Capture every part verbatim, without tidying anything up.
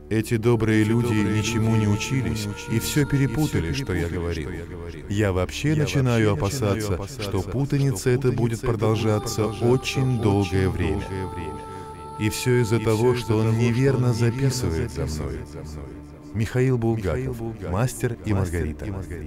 Эти добрые люди ничему не учились и все перепутали, что я говорил. Я вообще начинаю опасаться, что путаница эта будет продолжаться очень долгое время. И все из-за того, что он неверно записывает за мной. Михаил Булгаков, «Мастер и Маргарита».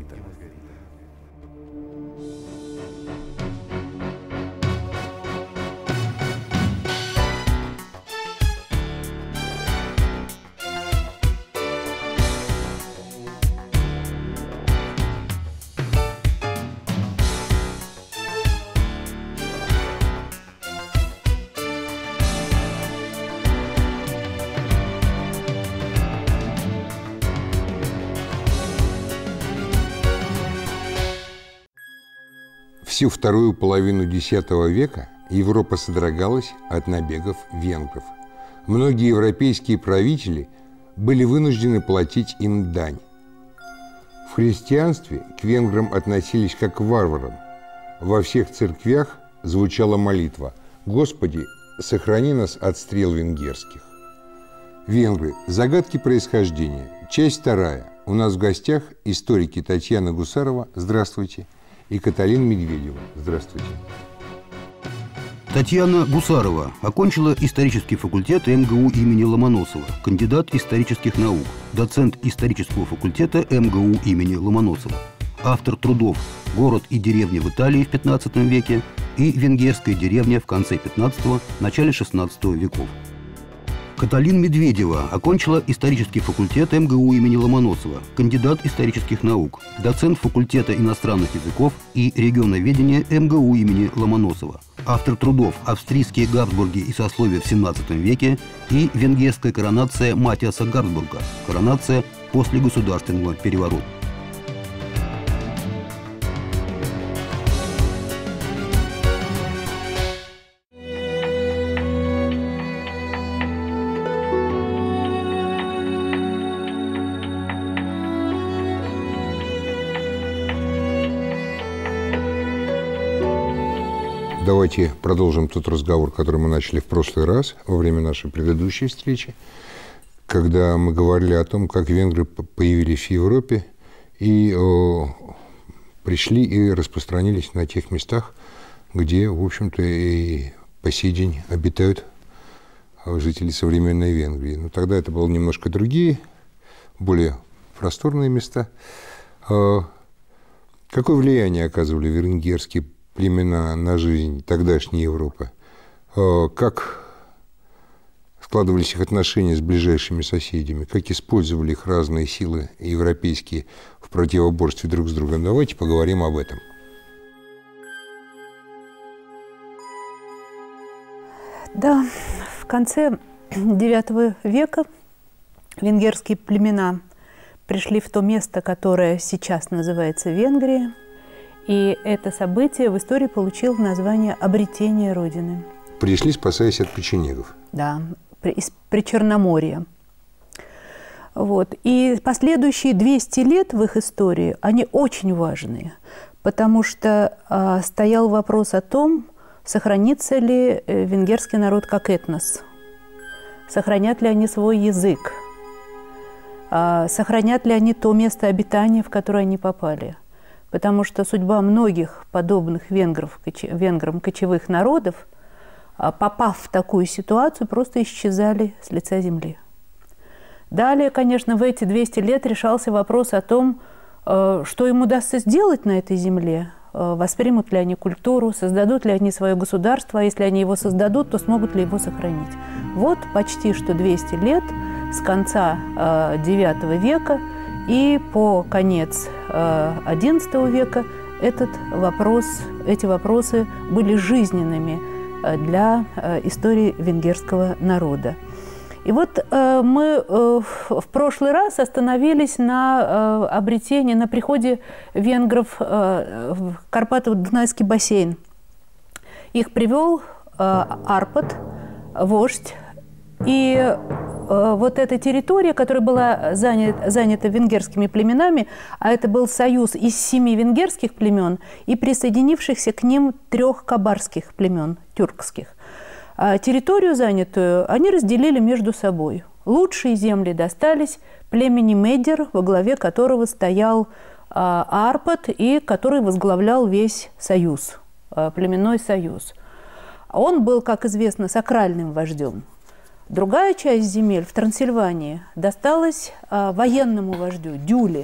Всю вторую половину десятого века Европа содрогалась от набегов венгров. Многие европейские правители были вынуждены платить им дань. В христианстве к венграм относились как к варварам. Во всех церквях звучала молитва: «Господи, сохрани нас от стрел венгерских». Венгры. Загадки происхождения. Часть вторая. У нас в гостях историки Татьяна Гусарова. Здравствуйте. И Каталина Медведева. Здравствуйте. Татьяна Гусарова окончила исторический факультет эм гэ у имени Ломоносова, кандидат исторических наук, доцент исторического факультета эм гэ у имени Ломоносова, автор трудов «Город и деревня в Италии в пятнадцатом веке» и «Венгерская деревня в конце пятнадцатого – начале шестнадцатого веков». Каталина Медведева окончила исторический факультет эм гэ у имени Ломоносова, кандидат исторических наук, доцент факультета иностранных языков и регионоведения эм гэ у имени Ломоносова, автор трудов «Австрийские Габсбурги и сословия в семнадцатом веке» и «Венгерская коронация Матиаса Габсбурга. Коронация после государственного переворота». Давайте продолжим тот разговор, который мы начали в прошлый раз, во время нашей предыдущей встречи, когда мы говорили о том, как венгры появились в Европе и о, пришли и распространились на тех местах, где, в общем-то, и по сей день обитают жители современной Венгрии. Но тогда это были немножко другие, более просторные места. Какое влияние оказывали венгерские племена на жизнь тогдашней Европы? Как складывались их отношения с ближайшими соседями? Как использовали их разные силы европейские в противоборстве друг с другом? Давайте поговорим об этом. Да, в конце девятого века венгерские племена пришли в то место, которое сейчас называется Венгрия. И это событие в истории получило название «Обретение Родины». Пришли, спасаясь от печенегов. Да, из Причерноморья. Вот. И последующие двести лет в их истории, они очень важные, потому что а, стоял вопрос о том, сохранится ли венгерский народ как этнос, сохранят ли они свой язык, а, сохранят ли они то место обитания, в которое они попали. Потому что судьба многих подобных венгров, венграм кочевых народов, попав в такую ситуацию, просто исчезали с лица земли. Далее, конечно, в эти двести лет решался вопрос о том, что им удастся сделать на этой земле. Воспримут ли они культуру, создадут ли они свое государство, а если они его создадут, то смогут ли его сохранить. Вот почти что двести лет с конца девятого века и по конец одиннадцатого века этот вопрос, эти вопросы были жизненными для истории венгерского народа. И вот мы в прошлый раз остановились на обретении, на приходе венгров в Карпатово-Дунайский бассейн. Их привел Арпад, вождь, и вот эта территория, которая была занята, занята венгерскими племенами, а это был союз из семи венгерских племен и присоединившихся к ним трех кабарских племен, тюркских. А территорию занятую они разделили между собой. Лучшие земли достались племени Медер, во главе которого стоял а, Арпад, и который возглавлял весь союз, а, племенной союз. Он был, как известно, сакральным вождем. Другая часть земель в Трансильвании досталась а, военному вождю Дюле.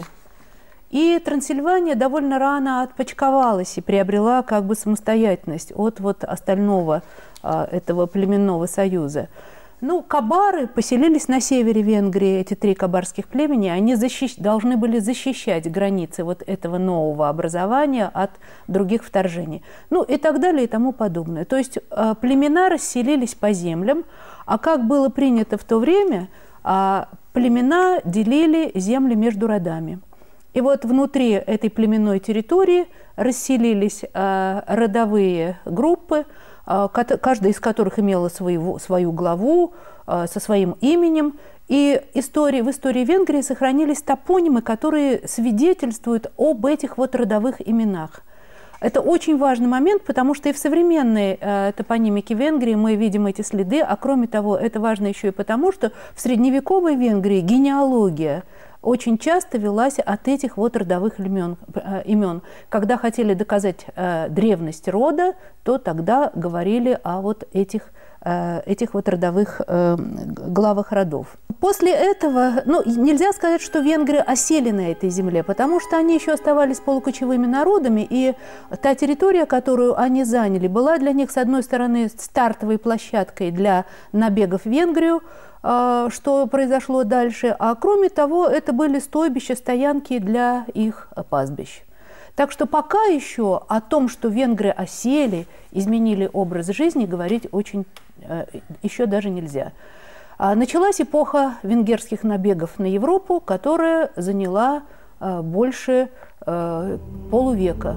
И Трансильвания довольно рано отпочковалась и приобрела как бы самостоятельность от вот остального а, этого племенного союза. Ну, кабары поселились на севере Венгрии, эти три кабарских племени, они защищ... должны были защищать границы вот этого нового образования от других вторжений. Ну, и так далее, и тому подобное. То есть а, племена расселились по землям, а как было принято в то время, а, племена делили земли между родами. И вот внутри этой племенной территории расселились а, родовые группы, а, каждая из которых имела свою, свою главу а, со своим именем. И истории, в истории Венгрии сохранились топонимы, которые свидетельствуют об этих вот родовых именах. Это очень важный момент, потому что и в современной э, топонимике Венгрии мы видим эти следы, а кроме того, это важно еще и потому, что в средневековой Венгрии генеалогия очень часто велась от этих вот родовых имен. имен. Когда хотели доказать э, древность рода, то тогда говорили о вот этих, э, этих вот родовых э, главах родов. После этого, ну, нельзя сказать, что венгры осели на этой земле, потому что они еще оставались полукочевыми народами, и та территория, которую они заняли, была для них, с одной стороны, стартовой площадкой для набегов в Венгрию, что произошло дальше, а кроме того, это были стойбища, стоянки для их пастбищ. Так что пока еще о том, что венгры осели, изменили образ жизни, говорить очень еще даже нельзя. Началась эпоха венгерских набегов на Европу, которая заняла больше полувека.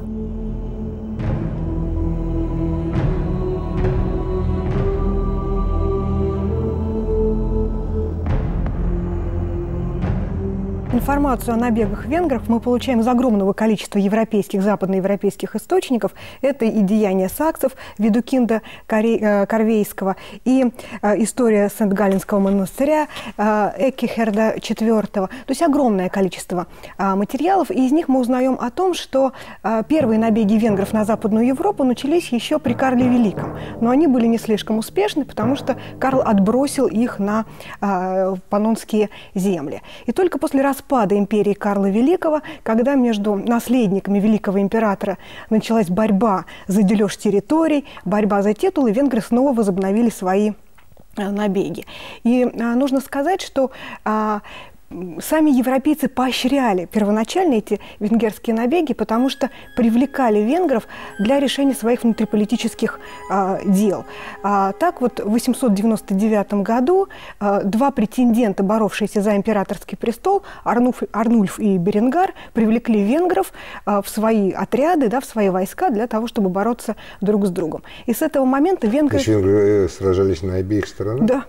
Информацию о набегах венгров мы получаем из огромного количества европейских, западноевропейских источников. Это и деяния саксов, Видукинда Корвейского, и история Сент-Галленского монастыря, Эккихерда четвёртого. То есть огромное количество материалов, и из них мы узнаем о том, что первые набеги венгров на Западную Европу начались еще при Карле Великом. Но они были не слишком успешны, потому что Карл отбросил их на паннонские земли. И только после распада распада империи Карла Великого, когда между наследниками великого императора началась борьба за дележ территорий, борьба за титулы, венгры снова возобновили свои набеги. И а, нужно сказать, что а, сами европейцы поощряли первоначально эти венгерские набеги, потому что привлекали венгров для решения своих внутриполитических а, дел. А, так вот, в восемьсот девяносто девятом году а, два претендента, боровшиеся за императорский престол, Арнульф, Арнульф и Беренгар, привлекли венгров а, в свои отряды, да, в свои войска для того, чтобы бороться друг с другом. И с этого момента венгры... То есть венгры сражались на обеих сторонах? Да.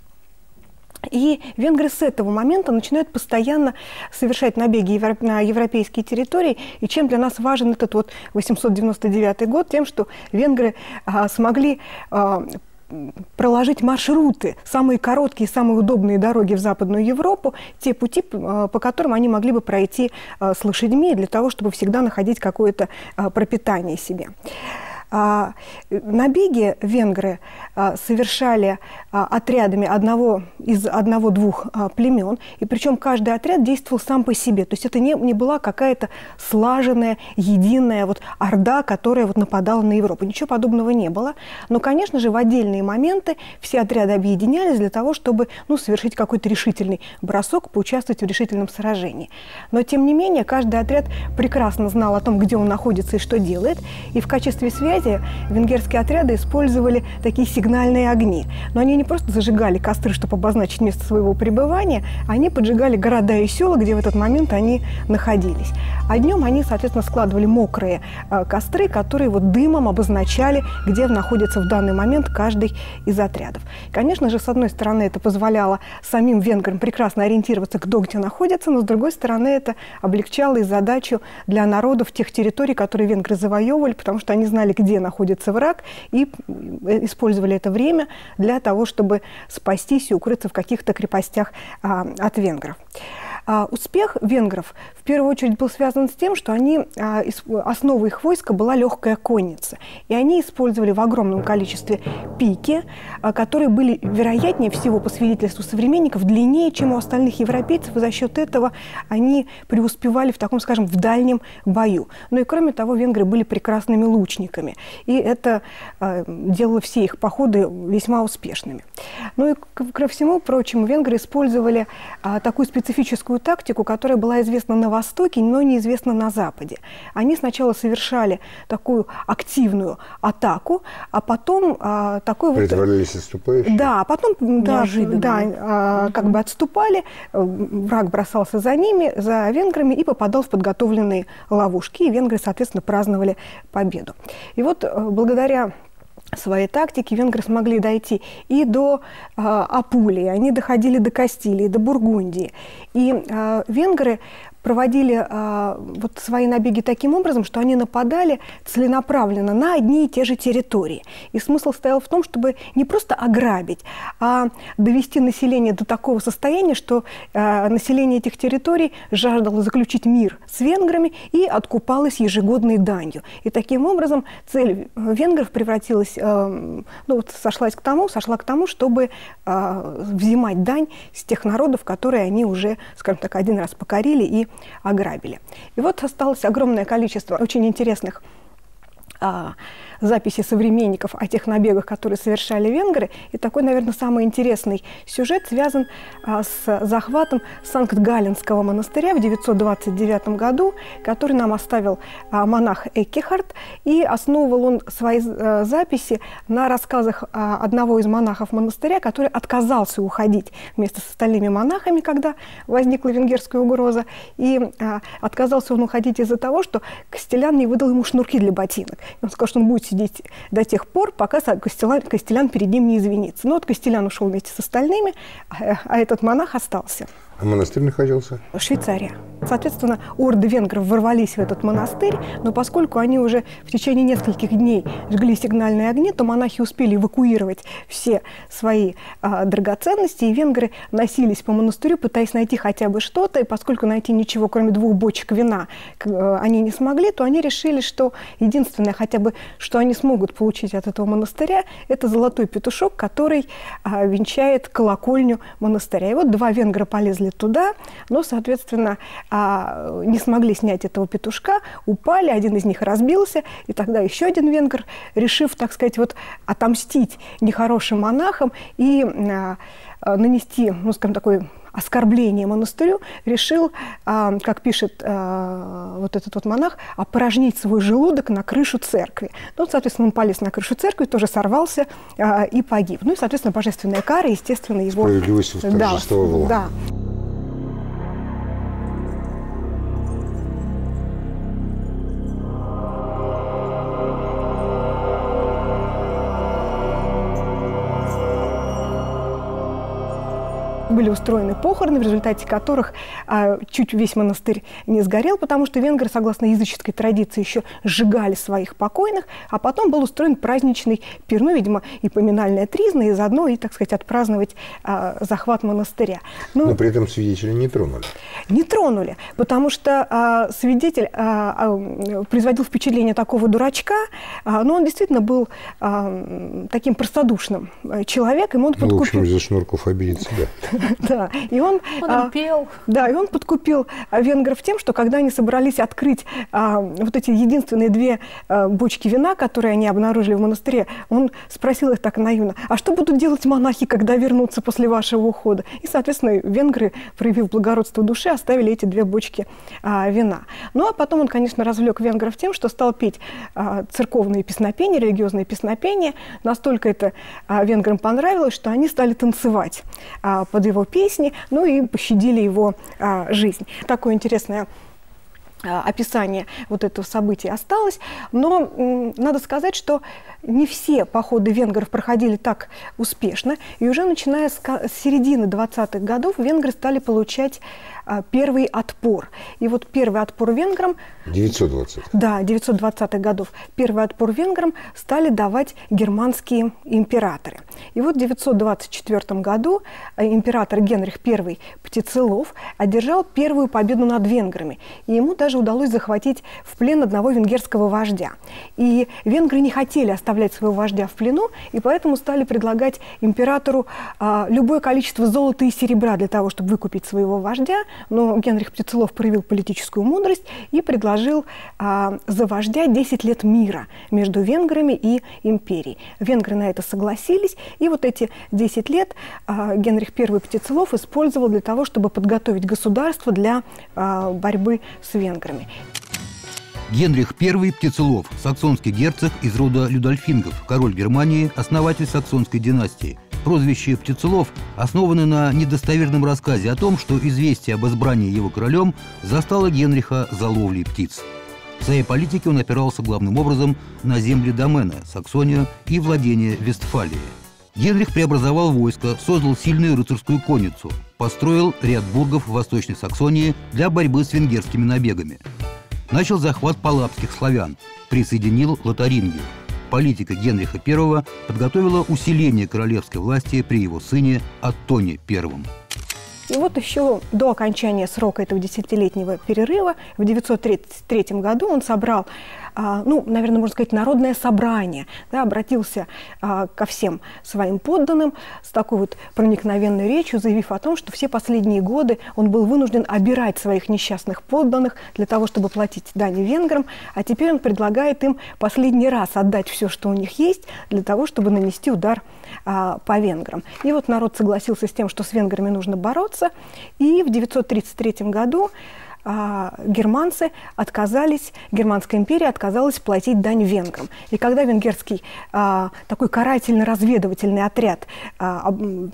И венгры с этого момента начинают постоянно совершать набеги на европейские территории. И чем для нас важен этот вот восемьсот девяносто девятый год? Тем, что венгры а, смогли а, проложить маршруты, самые короткие, самые удобные дороги в Западную Европу, те пути, по которым они могли бы пройти а, с лошадьми, для того, чтобы всегда находить какое-то а, пропитание себе. А, набеги венгры а, совершали а, отрядами одного, из одного-двух а, племен, и причем каждый отряд действовал сам по себе. То есть это не, не была какая-то слаженная, единая вот орда, которая вот нападала на Европу. Ничего подобного не было. Но, конечно же, в отдельные моменты все отряды объединялись для того, чтобы ну, совершить какой-то решительный бросок, поучаствовать в решительном сражении. Но, тем не менее, каждый отряд прекрасно знал о том, где он находится и что делает, и в качестве связи венгерские отряды использовали такие сигнальные огни. Но они не просто зажигали костры, чтобы обозначить место своего пребывания, они поджигали города и села, где в этот момент они находились. А днем они, соответственно, складывали мокрые э, костры, которые вот дымом обозначали, где находится в данный момент каждый из отрядов. Конечно же, с одной стороны, это позволяло самим венграм прекрасно ориентироваться, кто где находится, но с другой стороны, это облегчало и задачу для народов тех территорий, которые венгры завоевывали, потому что они знали, где где находится враг, и использовали это время для того, чтобы спастись и укрыться в каких-то крепостях а, от венгров. А, успех венгров в первую очередь был связан с тем, что они, а, из, основой их войска была легкая конница. И они использовали в огромном количестве пики, а, которые были, вероятнее всего, по свидетельству современников, длиннее, чем у остальных европейцев, и за счет этого они преуспевали в таком, скажем, в дальнем бою. Ну и кроме того, венгры были прекрасными лучниками. И это а, делало все их походы весьма успешными. Ну и, ко всему прочему, венгры использовали а, такую специфическую тактику, которая была известна на Востоке, но неизвестна на Западе. Они сначала совершали такую активную атаку, а потом а, такой притворялись вот... отступающими? Да, а потом да, да, а, как бы отступали, враг бросался за ними, за венграми и попадал в подготовленные ловушки, и венгры, соответственно, праздновали победу. И вот благодаря своей тактики венгры смогли дойти и до э, Апулии, они доходили до Кастилии, до Бургундии. И э, венгры проводили э, вот свои набеги таким образом, что они нападали целенаправленно на одни и те же территории. И смысл стоял в том, чтобы не просто ограбить, а довести население до такого состояния, что э, население этих территорий жаждало заключить мир с венграми и откупалось ежегодной данью. И таким образом цель венгров превратилась, э, ну вот сошлась к тому, сошла к тому, чтобы э, взимать дань с тех народов, которые они уже, скажем так, один раз покорили и ограбили. И вот осталось огромное количество очень интересных а, записей современников о тех набегах, которые совершали венгры. И такой, наверное, самый интересный сюжет связан а, с захватом Санкт-Галленского монастыря в девятьсот двадцать девятом году, который нам оставил а, монах Эккихард. И основывал он свои а, записи на рассказах а, одного из монахов монастыря, который отказался уходить вместе с остальными монахами, когда возникла венгерская угроза. И а, отказался он уходить из-за того, что Кастелян не выдал ему шнурки для ботинок. Он сказал, что он будет сидеть до тех пор, пока Кастелян, Кастелян перед ним не извинится. Но вот Кастелян ушел вместе с остальными, а, а этот монах остался. А монастырь находился? В Швейцарии. Соответственно, орды венгров ворвались в этот монастырь, но поскольку они уже в течение нескольких дней жгли сигнальные огни, то монахи успели эвакуировать все свои а, драгоценности, и венгры носились по монастырю, пытаясь найти хотя бы что-то, и поскольку найти ничего, кроме двух бочек вина, они не смогли, то они решили, что единственное, хотя бы, что они смогут получить от этого монастыря, это золотой петушок, который а, венчает колокольню монастыря. И вот два венгра полезли туда, но, соответственно, не смогли снять этого петушка, упали, один из них разбился, и тогда еще один венгр, решив, так сказать, вот отомстить нехорошим монахам и нанести, ну, скажем, такое оскорбление монастырю, решил, как пишет вот этот вот монах, опорожнить свой желудок на крышу церкви. Ну, соответственно, он полез на крышу церкви, тоже сорвался и погиб. Ну и, соответственно, божественная кара, естественно, его... Справедливость восторжествовала. Да, да. Были устроены похороны, в результате которых а, чуть весь монастырь не сгорел, потому что венгры, согласно языческой традиции, еще сжигали своих покойных, а потом был устроен праздничный пир, ну, видимо, и поминальная тризна, и заодно, и, так сказать, отпраздновать а, захват монастыря. Но, но при этом свидетеля не тронули. Не тронули, потому что а, свидетель а, а, производил впечатление такого дурачка, а, но он действительно был а, таким простодушным человеком. Он ну, подкупил... в общем, из-за шнурков обидит себя. Да, и он, он а, пел. Да, и он подкупил а, венгров тем, что когда они собрались открыть а, вот эти единственные две а, бочки вина, которые они обнаружили в монастыре, он спросил их так наивно: а что будут делать монахи, когда вернутся после вашего ухода? И, соответственно, венгры, проявив благородство души, оставили эти две бочки а, вина. Ну, а потом он, конечно, развлек венгров тем, что стал петь а, церковные песнопения, религиозные песнопения. Настолько это а, венграм понравилось, что они стали танцевать а, под его песни, ну и пощадили его а, жизнь. Такое интересное а, описание вот этого события осталось, но м, надо сказать, что не все походы венгров проходили так успешно, и уже начиная с, с середины двадцатых годов венгры стали получать первый отпор. И вот первый отпор венграм... девятьсот двадцатых. Да, девятьсот двадцатых годов. Первый отпор венграм стали давать германские императоры. И вот в девятьсот двадцать четвёртом году император Генрих I Птицелов одержал первую победу над венграми. И ему даже удалось захватить в плен одного венгерского вождя. И венгры не хотели оставлять своего вождя в плену, и поэтому стали предлагать императору а, любое количество золота и серебра для того, чтобы выкупить своего вождя. Но Генрих Птицелов проявил политическую мудрость и предложил а, за вождя десять лет мира между венграми и империей. Венгры на это согласились, и вот эти десять лет а, Генрих I Птицелов использовал для того, чтобы подготовить государство для а, борьбы с венграми. Генрих I Птицелов, саксонский герцог из рода Людольфингов, король Германии, основатель саксонской династии. Прозвище Птицелов основано на недостоверном рассказе о том, что известие об избрании его королем застало Генриха за ловлей птиц. В своей политике он опирался главным образом на земли домена, Саксонию и владения Вестфалии. Генрих преобразовал войско, создал сильную рыцарскую конницу, построил ряд бургов в Восточной Саксонии для борьбы с венгерскими набегами. Начал захват палапских славян, присоединил Лотарингию. Политика Генриха I подготовила усиление королевской власти при его сыне Оттоне I. И вот еще до окончания срока этого десятилетнего перерыва в девятьсот тридцать третьем году он собрал, ну, наверное, можно сказать, народное собрание, да, обратился ко всем своим подданным с такой вот проникновенной речью, заявив о том, что все последние годы он был вынужден обирать своих несчастных подданных для того, чтобы платить дани венграм, а теперь он предлагает им последний раз отдать все, что у них есть, для того, чтобы нанести удар а, по венграм. И вот народ согласился с тем, что с венграми нужно бороться, и в девятьсот тридцать третьем году а, германцы отказались, Германская империя отказалась платить дань венграм. И когда венгерский а, такой карательно-разведывательный отряд а,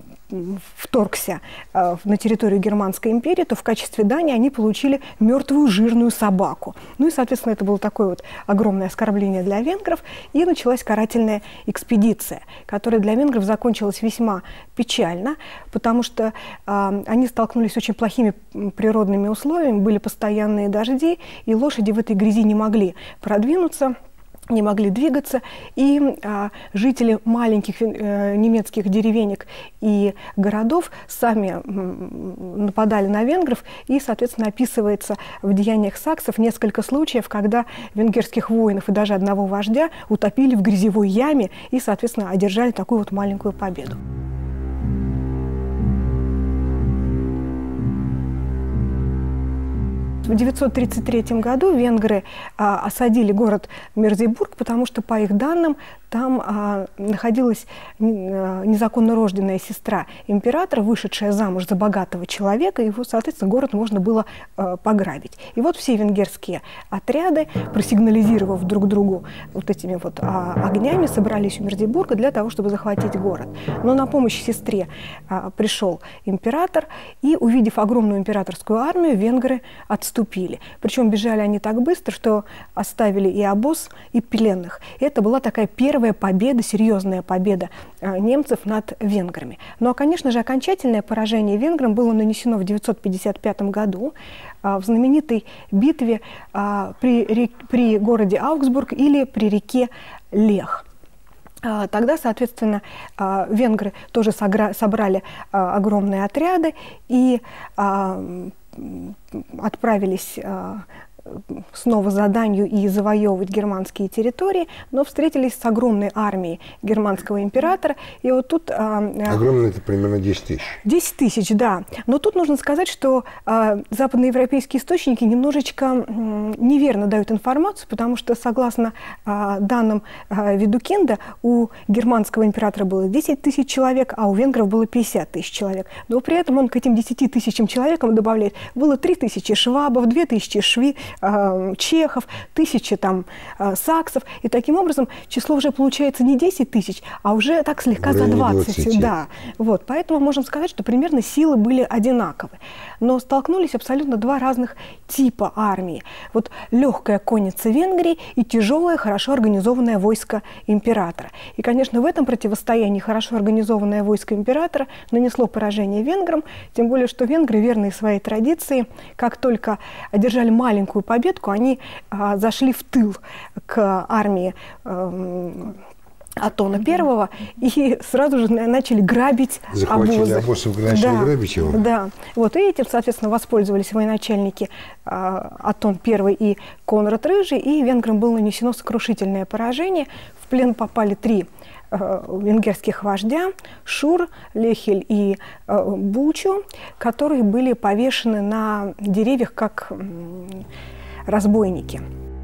вторгся э, на территорию Германской империи, то в качестве дани они получили мертвую жирную собаку. Ну и, соответственно, это было такое вот огромное оскорбление для венгров, и началась карательная экспедиция, которая для венгров закончилась весьма печально, потому что э, они столкнулись с очень плохими природными условиями, были постоянные дожди, и лошади в этой грязи не могли продвинуться, не могли двигаться, и а, жители маленьких э, немецких деревенек и городов сами м, нападали на венгров, и, соответственно, описывается в деяниях саксов несколько случаев, когда венгерских воинов и даже одного вождя утопили в грязевой яме и, соответственно, одержали такую вот маленькую победу. В девятьсот тридцать третьем году венгры а, осадили город Мерзейбург, потому что, по их данным, там а, находилась незаконно рожденная сестра императора, вышедшая замуж за богатого человека, и его, соответственно, город можно было а, пограбить. И вот все венгерские отряды, просигнализировав друг другу вот этими вот а, огнями, собрались у Мерзейбурга для того, чтобы захватить город. Но на помощь сестре а, пришел император, и, увидев огромную императорскую армию, венгры отступили. Причем бежали они так быстро, что оставили и обоз, и пленных. И это была такая первая победа, серьезная победа немцев над венграми. Ну а, конечно же, окончательное поражение венграм было нанесено в девятьсот пятьдесят пятом году в знаменитой битве при, при городе Аугсбург или при реке Лех. Тогда, соответственно, венгры тоже собрали огромные отряды и отправились снова заданию и завоевывать германские территории, но встретились с огромной армией германского императора. И вот тут... Огромное — это примерно десять тысяч. десять тысяч, да. Но тут нужно сказать, что а, западноевропейские источники немножечко м, неверно дают информацию, потому что, согласно а, данным а, Видукинда, у германского императора было десять тысяч человек, а у венгров было пятьдесят тысяч человек. Но при этом он к этим десяти тысячам человекам добавляет, было три тысячи швабов, две тысячи шви, э, чехов, тысячи там э, саксов. И таким образом число уже получается не десять тысяч, а уже так слегка за двадцать. Да. Вот. Поэтому можем сказать, что примерно силы были одинаковы. Но столкнулись абсолютно два разных типа армии. Вот легкая конница Венгрии и тяжелое, хорошо организованное войско императора. И, конечно, в этом противостоянии хорошо организованное войско императора нанесло поражение венграм, тем более, что венгры, верные своей традиции, как только одержали маленькую победку, они а, зашли в тыл к армии а, Атона Первого и сразу же начали грабить Захватили обозы. обоз и начали да, грабить его? Да. Вот, и этим, соответственно, воспользовались военачальники а, Атон Первый и Конрад Рыжий, и венграм было нанесено сокрушительное поражение. В плен попали три а, венгерских вождя – Шур, Лехель и а, Бучу, которые были повешены на деревьях как м, разбойники.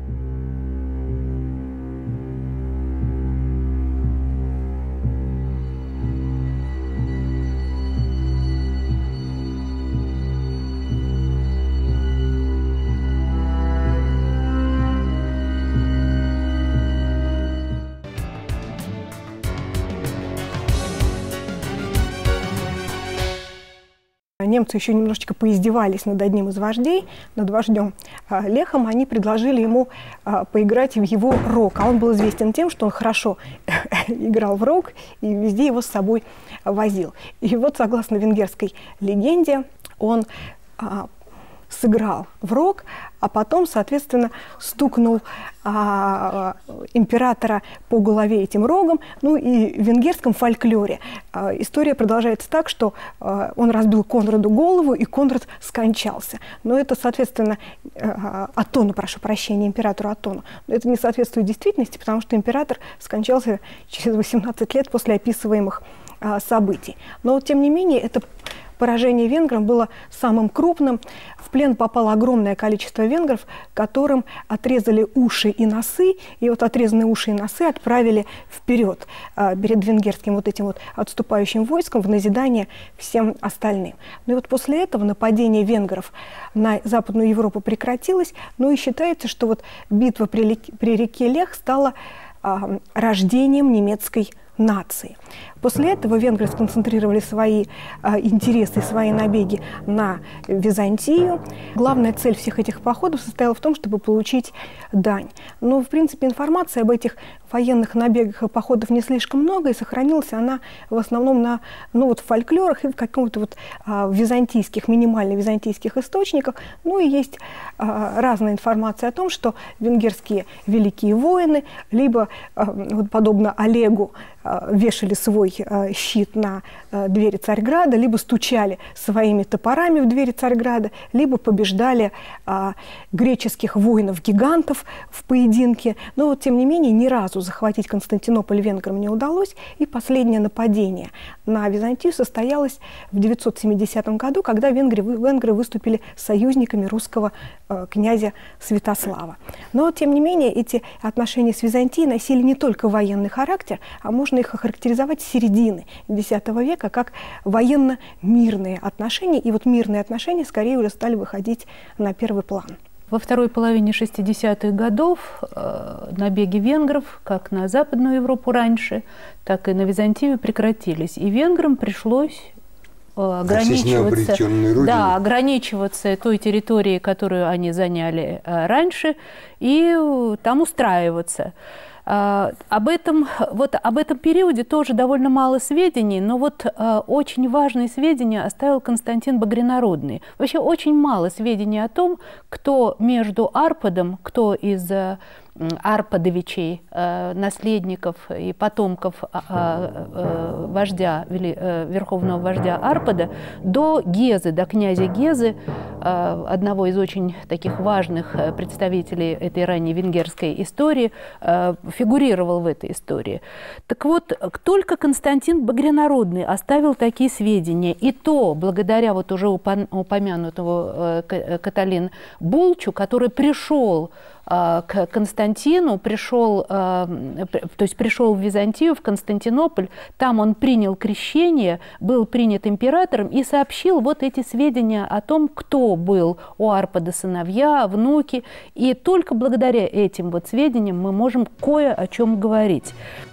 Немцы еще немножечко поиздевались над одним из вождей, над вождем а, Лехом. Они предложили ему а, поиграть в его рог. А он был известен тем, что он хорошо играл в рог и везде его с собой возил. И вот, согласно венгерской легенде, он а, сыграл в рог, а потом, соответственно, стукнул а, императора по голове этим рогом. Ну и в венгерском фольклоре а, история продолжается так, что а, он разбил Конраду голову, и Конрад скончался. Но это, соответственно, а, Атону, прошу прощения, императору Атону. Но это не соответствует действительности, потому что император скончался через восемнадцать лет после описываемых а, событий. Но, тем не менее, это поражение венграм было самым крупным. В плен попало огромное количество венгров, которым отрезали уши и носы. И вот отрезанные уши и носы отправили вперед а, перед венгерским вот этим вот отступающим войском в назидание всем остальным. Ну и вот после этого нападение венгров на Западную Европу прекратилось. Ну и считается, что вот битва при, при реке Лех стала а, рождением немецкой нации. После этого венгры сконцентрировали свои а, интересы, свои набеги на Византию. Главная цель всех этих походов состояла в том, чтобы получить дань. Но, в принципе, информация об этих военных набегах и походах не слишком много, и сохранилась она в основном на ну, вот, фольклорах и в каком-то вот а, византийских, минимально византийских источниках. Ну и есть а, разная информация о том, что венгерские великие воины, либо, а, вот, подобно Олегу, а, вешали свой щит на двери Царьграда, либо стучали своими топорами в двери Царьграда, либо побеждали а, греческих воинов-гигантов в поединке. Но вот, тем не менее, ни разу захватить Константинополь венграм не удалось, и последнее нападение на Византию состоялось в девятьсот семидесятом году, когда венгры, венгры выступили союзниками русского э, князя Святослава. Но, тем не менее, эти отношения с Византией носили не только военный характер, а можно их охарактеризовать с середины десятого века как военно-мирные отношения. И вот мирные отношения скорее уже стали выходить на первый план. Во второй половине шестидесятых годов э, набеги венгров как на Западную Европу раньше, так и на Византию прекратились. И венграм пришлось э, ограничиваться, да, ограничиваться той территорией, которую они заняли э, раньше, и э, там устраиваться. Uh, об этом, вот, об этом периоде тоже довольно мало сведений, но вот uh, очень важные сведения оставил Константин Багрянародный. Вообще очень мало сведений о том, кто между Арпадом, кто из uh, Арпадовичей, uh, наследников и потомков uh, uh, вождя, uh, верховного вождя Арпада, до Гезы, до князя Гезы, uh, одного из очень таких важных uh, представителей этой ранней венгерской истории, uh, фигурировал в этой истории. Так вот, только Константин Багрянародный оставил такие сведения, и то благодаря вот уже упомянутому Каталин Булчу, который пришел к Константину Константину, пришел, то есть пришел в Византию, в Константинополь, там он принял крещение, был принят императором и сообщил вот эти сведения о том, кто был у Арпада сыновья, внуки. И только благодаря этим вот сведениям мы можем кое о чем говорить.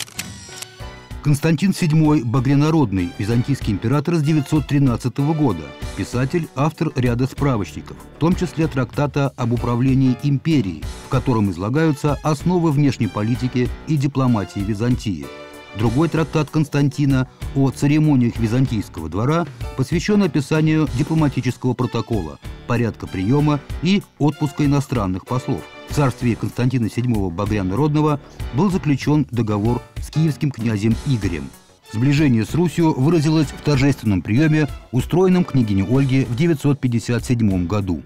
Константин седьмой Багрянародный, византийский император с девятьсот тринадцатого года, писатель, автор ряда справочников, в том числе трактата об управлении империей, в котором излагаются основы внешней политики и дипломатии Византии. Другой трактат Константина о церемониях византийского двора посвящен описанию дипломатического протокола, порядка приема и отпуска иностранных послов. В царстве Константина седьмого Багрянародного был заключен договор с киевским князем Игорем. Сближение с Русью выразилось в торжественном приеме, устроенном княгиней Ольге в девятьсот пятьдесят седьмом году.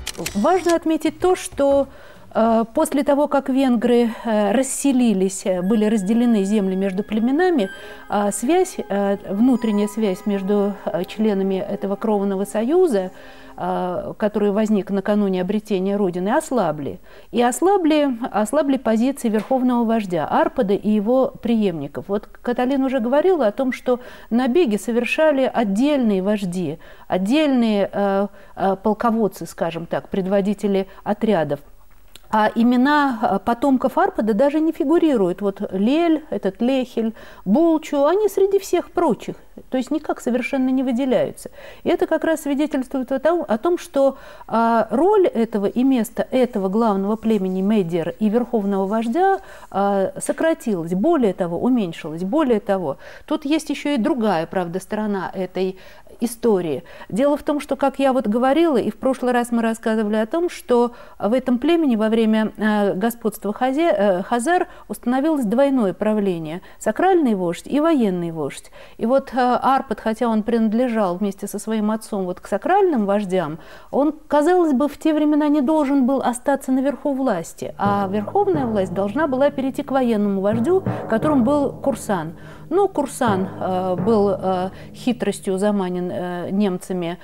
Важно отметить то, что после того, как венгры расселились, были разделены земли между племенами, связь, внутренняя связь между членами этого кровного союза, который возник накануне обретения Родины, ослабли. И ослабли, ослабли позиции верховного вождя Арпада и его преемников. Вот Каталина уже говорила о том, что набеги совершали отдельные вожди, отдельные э, э, полководцы, скажем так, предводители отрядов. А имена потомков Арпада даже не фигурируют. Вот Лель, этот Лехель, Булчу, они среди всех прочих, то есть никак совершенно не выделяются. И это как раз свидетельствует о том, о том что а, роль этого и место этого главного племени Медиар и верховного вождя а, сократилась, более того, уменьшилась. Более того, тут есть еще и другая, правда, сторона этой истории. Дело в том, что, как я вот говорила, и в прошлый раз мы рассказывали о том, что в этом племени во время господства хазар установилось двойное правление – сакральный вождь и военный вождь. И вот Арпад, хотя он принадлежал вместе со своим отцом вот к сакральным вождям, он, казалось бы, в те времена не должен был остаться наверху власти, а верховная власть должна была перейти к военному вождю, которым был Курсан. Но Курсан э, был э, хитростью заманен э, немцами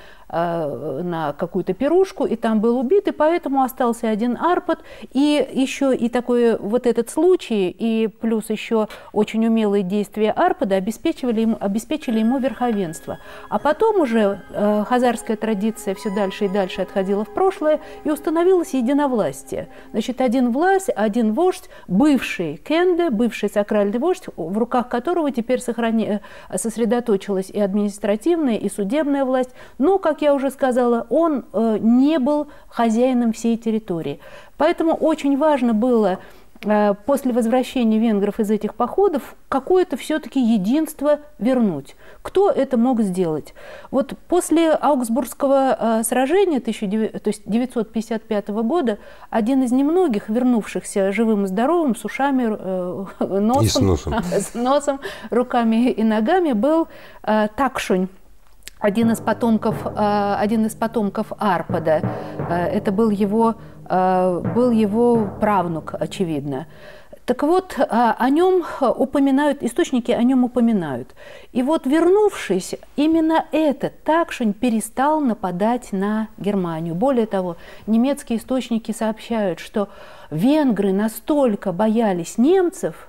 э, на какую-то пирушку, и там был убит, и поэтому остался один Арпад. И еще и такой вот этот случай, и плюс еще очень умелые действия Арпада обеспечивали ему, обеспечили ему верховенство. А потом уже э, хазарская традиция все дальше и дальше отходила в прошлое, и установилось единовластие. Значит, один власть, один вождь, бывший кенде, бывший сакральный вождь, в руках которого теперь сохрани... сосредоточилась и административная, и судебная власть. Но, как я уже сказала, он э, не был хозяином всей территории. Поэтому очень важно было э, после возвращения венгров из этих походов какое-то все-таки единство вернуть. Кто это мог сделать? Вот после Аугсбургского э, сражения тысяча девятьсот пятьдесят пятого года один из немногих вернувшихся живым и здоровым, с ушами, э, носом, и с носом. с носом, руками и ногами был э, Такшунь. Один из потомков, э, один из потомков Арпада. Э, это был его, э, был его правнук, очевидно. Так вот, о нем упоминают, источники о нем упоминают. И вот, вернувшись, именно этот Такшунь перестал нападать на Германию. Более того, немецкие источники сообщают, что венгры настолько боялись немцев,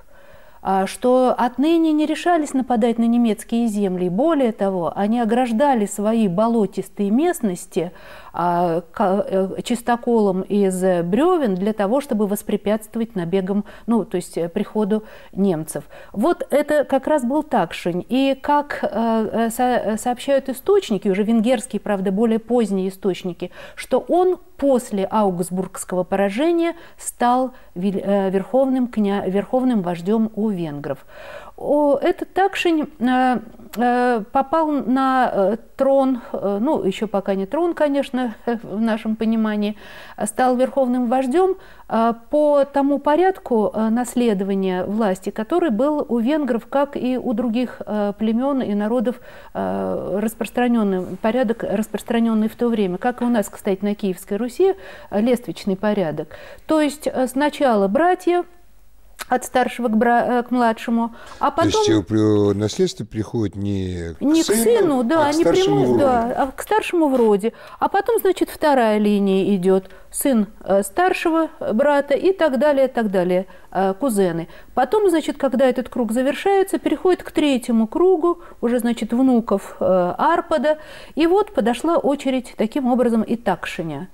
что отныне не решались нападать на немецкие земли. Более того, они ограждали свои болотистые местности чистоколом из бревен для того, чтобы воспрепятствовать набегам, ну, то есть приходу немцев. Вот это как раз был Такшунь. И как сообщают источники, уже венгерские, правда, более поздние источники, что он после Аугсбургского поражения стал верховным, кня... верховным вождем у венгров. Этот Такшунь попал на трон, ну, еще пока не трон, конечно, в нашем понимании, стал верховным вождем по тому порядку наследования власти, который был у венгров, как и у других племен и народов, распространенный порядок, распространенный в то время, как и у нас, кстати, на Киевской Руси, лествичный порядок. То есть сначала братья, от старшего к, бра... к младшему. А потом... То есть наследство приходит не к не сыну, к сыну, да, а к не старшему прямому, в роде. да, а к старшему в роде. А потом, значит, вторая линия идет. Сын э, старшего брата и так далее, так далее, э, кузены. Потом, значит, когда этот круг завершается, переходит к третьему кругу, уже, значит, внуков э, Арпада. И вот подошла очередь таким образом и Такшиня.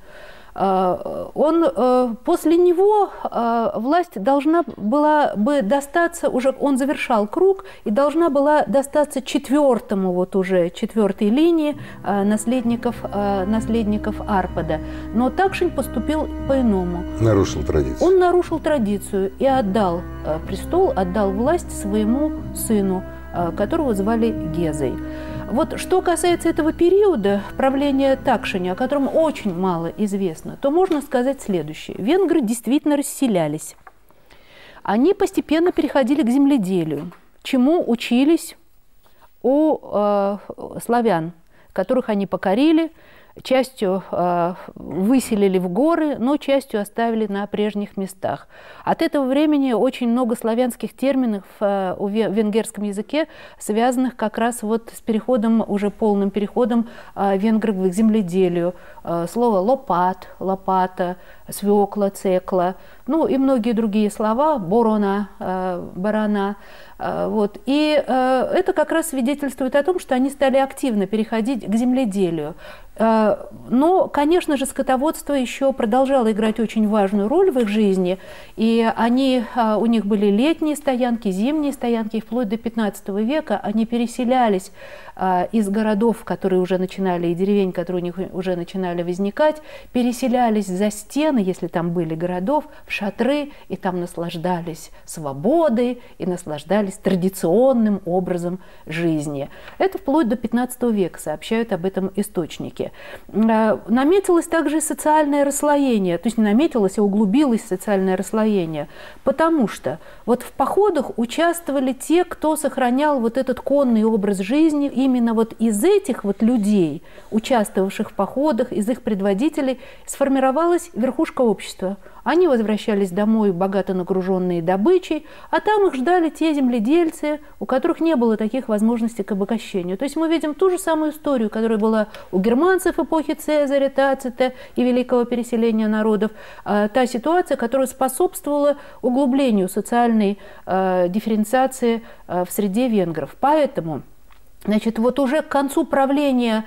Он, после него власть должна была бы достаться, уже он завершал круг, и должна была достаться четвертому, вот уже четвертой линии наследников, наследников Арпада. Но Такшин поступил по-иному. Нарушил традицию. Он нарушил традицию и отдал престол, отдал власть своему сыну, которого звали Гезой. Вот что касается этого периода правления Такшиня, о котором очень мало известно, то можно сказать следующее. Венгры действительно расселялись. Они постепенно переходили к земледелию, чему учились у э, славян, которых они покорили, частью э, выселили в горы, но частью оставили на прежних местах. От этого времени очень много славянских терминов э, в венгерском языке, связанных как раз вот с переходом, уже полным переходом э, венгров к земледелию. Э, слово «лопат», «лопата», «свекла», «цекла», ну и многие другие слова, «борона», э, «барана». Вот. И э, это как раз свидетельствует о том, что они стали активно переходить к земледелию. Э, но, конечно же, скотоводство еще продолжало играть очень важную роль в их жизни. И они, э, у них были летние стоянки, зимние стоянки. Вплоть до пятнадцатого века они переселялись э, из городов, которые уже начинали, и деревень, которые у них уже начинали возникать, переселялись за стены, если там были городов, в шатры, и там наслаждались свободой, и наслаждались традиционным образом жизни. Это вплоть до пятнадцатого века, сообщают об этом источники. Наметилось также социальное расслоение, то есть не наметилось, а углубилось социальное расслоение, потому что вот в походах участвовали те, кто сохранял вот этот конный образ жизни. Именно вот из этих вот людей, участвовавших в походах, из их предводителей, сформировалась верхушка общества. Они возвращались домой, богато нагруженные добычей, а там их ждали те земледельцы, у которых не было таких возможностей к обогащению. То есть мы видим ту же самую историю, которая была у германцев эпохи Цезаря, Тацита и великого переселения народов. Та ситуация, которая способствовала углублению социальной дифференциации в среде венгров. Поэтому, значит, вот уже к концу правления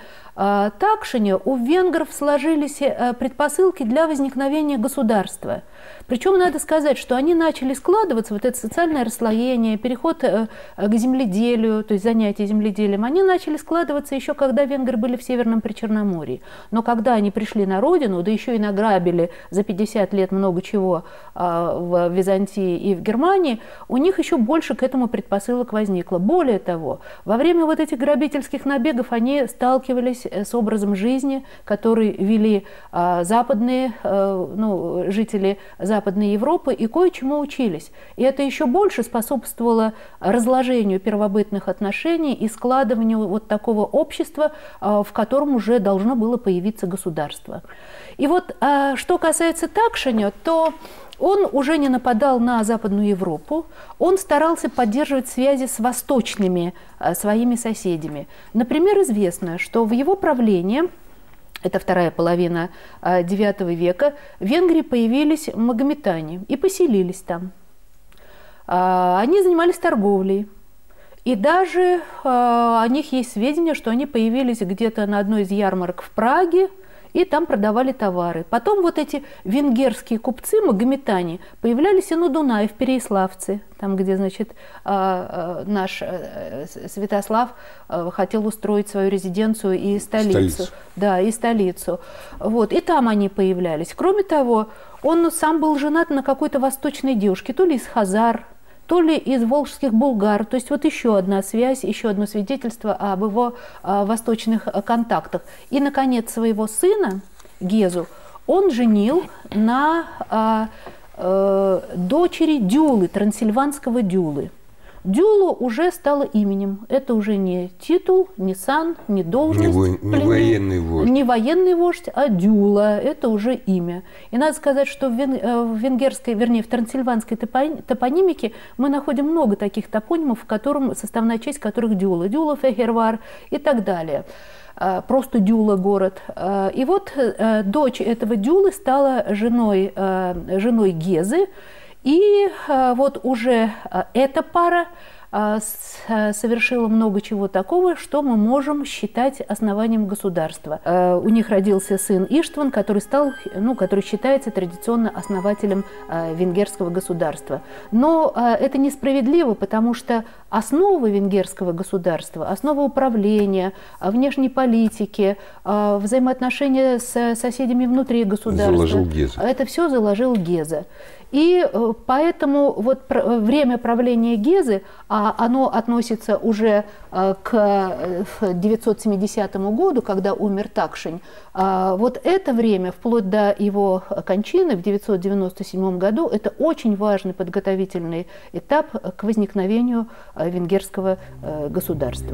Такшиня у венгров сложились предпосылки для возникновения государства. Причем надо сказать, что они начали складываться, вот это социальное расслоение, переход к земледелию, то есть занятие земледелием, они начали складываться еще когда венгры были в Северном Причерноморье. Но когда они пришли на родину, да еще и награбили за пятьдесят лет много чего в Византии и в Германии, у них еще больше к этому предпосылок возникло. Более того, во время вот этих грабительских набегов они сталкивались с образом жизни, который вели западные, ну, жители Западной Европы, и кое-чему учились. И это еще больше способствовало разложению первобытных отношений и складыванию вот такого общества, в котором уже должно было появиться государство. И вот что касается Такшиня, то он уже не нападал на Западную Европу, он старался поддерживать связи с восточными своими соседями. Например, известно, что в его правлении, это вторая половина девятого века, в Венгрии появились магометане и поселились там. Они занимались торговлей. И даже о них есть сведения, что они появились где-то на одной из ярмарок в Праге, и там продавали товары. Потом вот эти венгерские купцы, магометане, появлялись и на Дунае, в Переяславце, там, где, значит, наш Святослав хотел устроить свою резиденцию и столицу. столицу. Да, и столицу. Вот, и там они появлялись. Кроме того, он сам был женат на какой-то восточной девушке, то ли из хазар, то ли из волжских булгар. То есть вот еще одна связь, еще одно свидетельство об его а, восточных контактах. И, наконец, своего сына Гезу он женил на а, а, дочери Дюлы, трансильванского Дюлы. Дюла уже стало именем. Это уже не титул, не сан, не должность. Не, не военный вождь. Не военный вождь, а Дюла. Это уже имя. И надо сказать, что в, вен, в венгерской, вернее, в трансильванской топонимике мы находим много таких топонимов, в котором, составная часть которых Дюла. Дюла, Фехервар и так далее. Просто Дюла город. И вот дочь этого Дюлы стала женой, женой Гезы. И вот уже эта пара совершила много чего такого, что мы можем считать основанием государства. У них родился сын Иштван, который стал, ну, который считается традиционно основателем венгерского государства. Но это несправедливо, потому что основы венгерского государства, основы управления, внешней политики, взаимоотношения с соседями внутри государства, заложил Геза. Это все заложил Геза. И поэтому вот время правления Гезы, а оно относится уже к девятьсот семидесятому году, когда умер Такшень, вот это время, вплоть до его кончины в девятьсот девяносто седьмом году, это очень важный подготовительный этап к возникновению венгерского государства.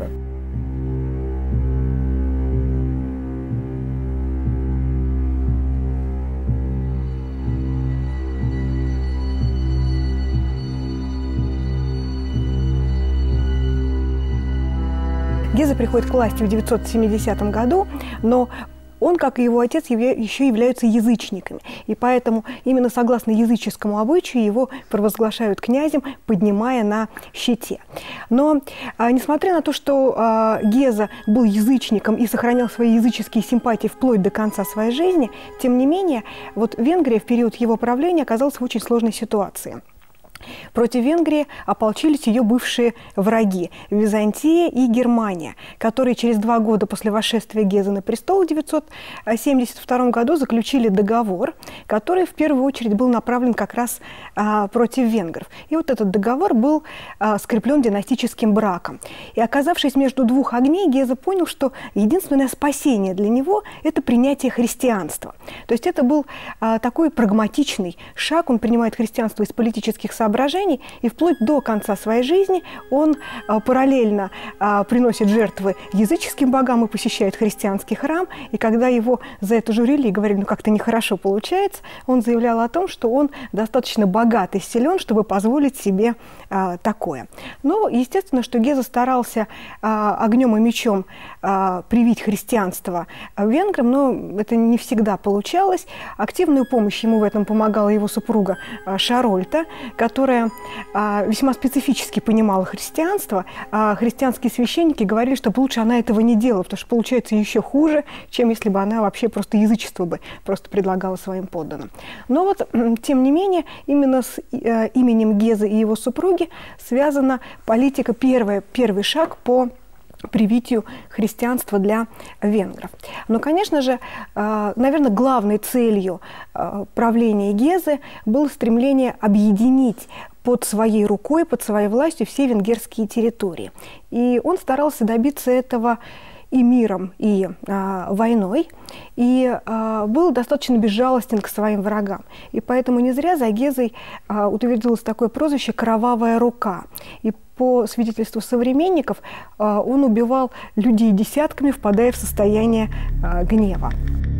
Геза приходит к власти в девятьсот семидесятом году, но он, как и его отец, еще являются язычниками. И поэтому именно согласно языческому обычаю его провозглашают князем, поднимая на щите. Но а, несмотря на то, что а, Геза был язычником и сохранял свои языческие симпатии вплоть до конца своей жизни, тем не менее, вот Венгрия в период его правления оказалась в очень сложной ситуации. Против Венгрии ополчились ее бывшие враги – Византия и Германия, которые через два года после восшествия Гезы на престол в девятьсот семьдесят втором году заключили договор, который в первую очередь был направлен как раз а, против венгров. И вот этот договор был а, скреплен династическим браком. И оказавшись между двух огней, Геза понял, что единственное спасение для него – это принятие христианства. То есть это был а, такой прагматичный шаг, он принимает христианство из политических соображений, соображений, и вплоть до конца своей жизни он а, параллельно а, приносит жертвы языческим богам и посещает христианский храм. И когда его за это журили и говорили, ну как-то нехорошо получается, он заявлял о том, что он достаточно богат и силен, чтобы позволить себе а, такое. Но естественно, что Геза старался а, огнем и мечом а, привить христианство венграм, но это не всегда получалось. Активную помощь ему в этом помогала его супруга а, Шарольта, которая а, весьма специфически понимала христианство. А христианские священники говорили, что лучше она этого не делала, потому что получается еще хуже, чем если бы она вообще просто язычество бы просто предлагала своим подданным. Но вот, тем не менее, именно с э, именем Гезы и его супруги связана политика, первая, первый шаг по привитию христианства для венгров. Но, конечно же, наверное, главной целью правления Гезы было стремление объединить под своей рукой, под своей властью все венгерские территории. И он старался добиться этого и миром, и а, войной, и а, был достаточно безжалостен к своим врагам. И поэтому не зря за Гезой а, утвердилось такое прозвище «Кровавая рука». И по свидетельству современников а, он убивал людей десятками, впадая в состояние а, гнева.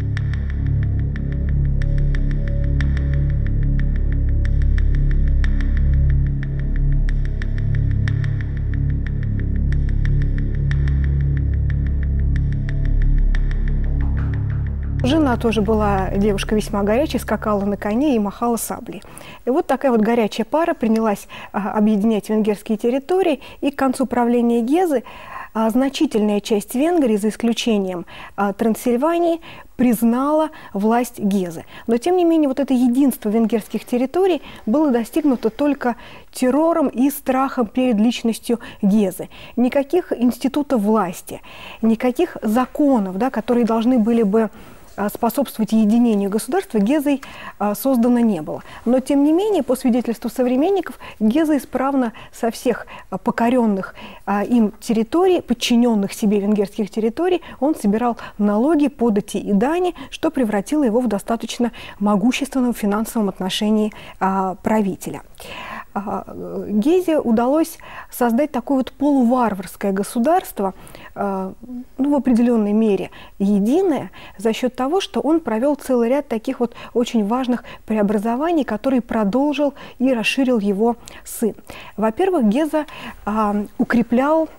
Жена тоже была девушка весьма горячая, скакала на коне и махала саблей. И вот такая вот горячая пара принялась а, объединять венгерские территории, и к концу правления Гезы а, значительная часть Венгрии, за исключением а, Трансильвании, признала власть Гезы. Но, тем не менее, вот это единство венгерских территорий было достигнуто только террором и страхом перед личностью Гезы. Никаких институтов власти, никаких законов, да, которые должны были бы способствовать единению государства, Гезой а, создано не было. Но, тем не менее, по свидетельству современников, Геза исправно со всех а, покоренных а, им территорий, подчиненных себе венгерских территорий, он собирал налоги, подати и дани, что превратило его в достаточно могущественном финансовом отношении а, правителя. Гезе удалось создать такое вот полуварварское государство, ну, в определенной мере единое, за счет того, что он провел целый ряд таких вот очень важных преобразований, которые продолжил и расширил его сын. Во-первых, Геза а, укреплял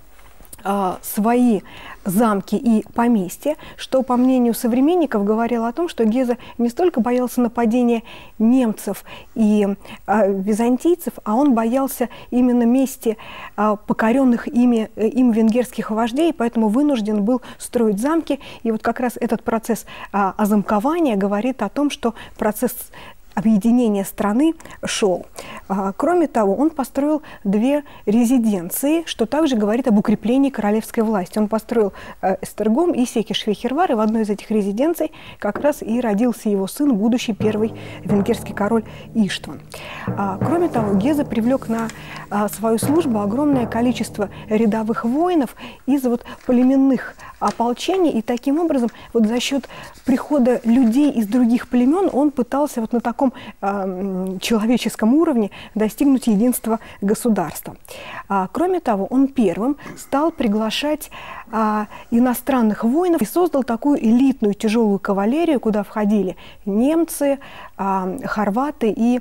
а, свои замки и поместья, что, по мнению современников, говорило о том, что Геза не столько боялся нападения немцев и э, византийцев, а он боялся именно мести э, покоренных ими, э, им венгерских вождей, поэтому вынужден был строить замки. И вот как раз этот процесс э, озамкования говорит о том, что процесс объединения страны шел. Кроме того, он построил две резиденции, что также говорит об укреплении королевской власти. Он построил Эстергом и Секиш-Фехервар, и в одной из этих резиденций как раз и родился его сын, будущий первый венгерский король Иштван. Кроме того, Геза привлек на свою службу огромное количество рядовых воинов из вот племенных ополчений, и таким образом вот за счет прихода людей из других племен он пытался вот на таком э, человеческом уровне достигнуть единства государства. А, кроме того, он первым стал приглашать а, иностранных воинов и создал такую элитную тяжелую кавалерию, куда входили немцы, а, хорваты и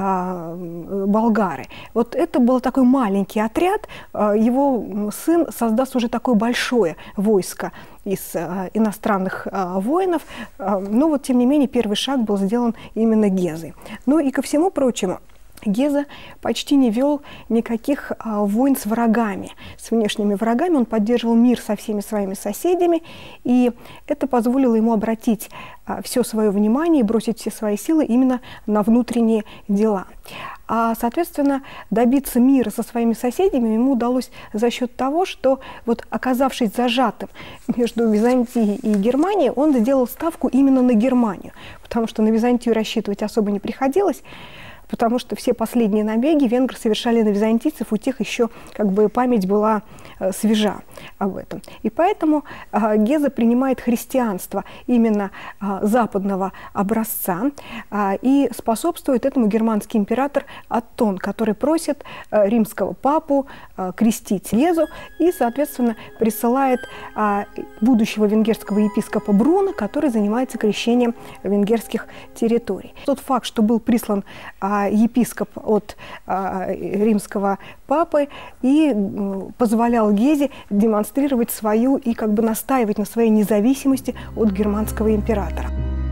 а, болгары. Вот это был такой маленький отряд, а, его сын создаст уже такое большое войско из э, иностранных э, воинов, э, но вот тем не менее первый шаг был сделан именно Гезой. Ну и ко всему прочему, Геза почти не вел никаких а, войн с врагами, с внешними врагами. Он поддерживал мир со всеми своими соседями, и это позволило ему обратить а, все свое внимание и бросить все свои силы именно на внутренние дела. А, соответственно, добиться мира со своими соседями ему удалось за счет того, что, вот, оказавшись зажатым между Византией и Германией, он сделал ставку именно на Германию, потому что на Византию рассчитывать особо не приходилось, потому что все последние набеги венгры совершали на византийцев, у тех еще как бы память была э, свежа об этом. И поэтому э, Геза принимает христианство именно э, западного образца, э, и способствует этому германский император Оттон, который просит э, римского папу э, крестить Гезу и, соответственно, присылает э, будущего венгерского епископа Бруно, который занимается крещением венгерских территорий. Тот факт, что был прислан э, епископ от а, римского папы и м, позволял Гезе демонстрировать свою и как бы настаивать на своей независимости от германского императора.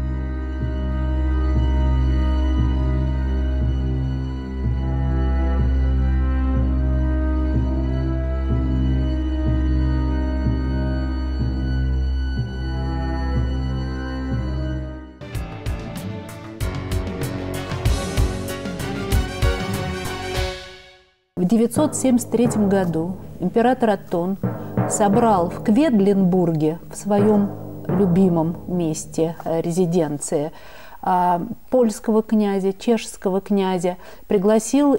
В девятьсот семьдесят третьем году император Оттон собрал в Кведленбурге, в своем любимом месте резиденции, польского князя, чешского князя, пригласил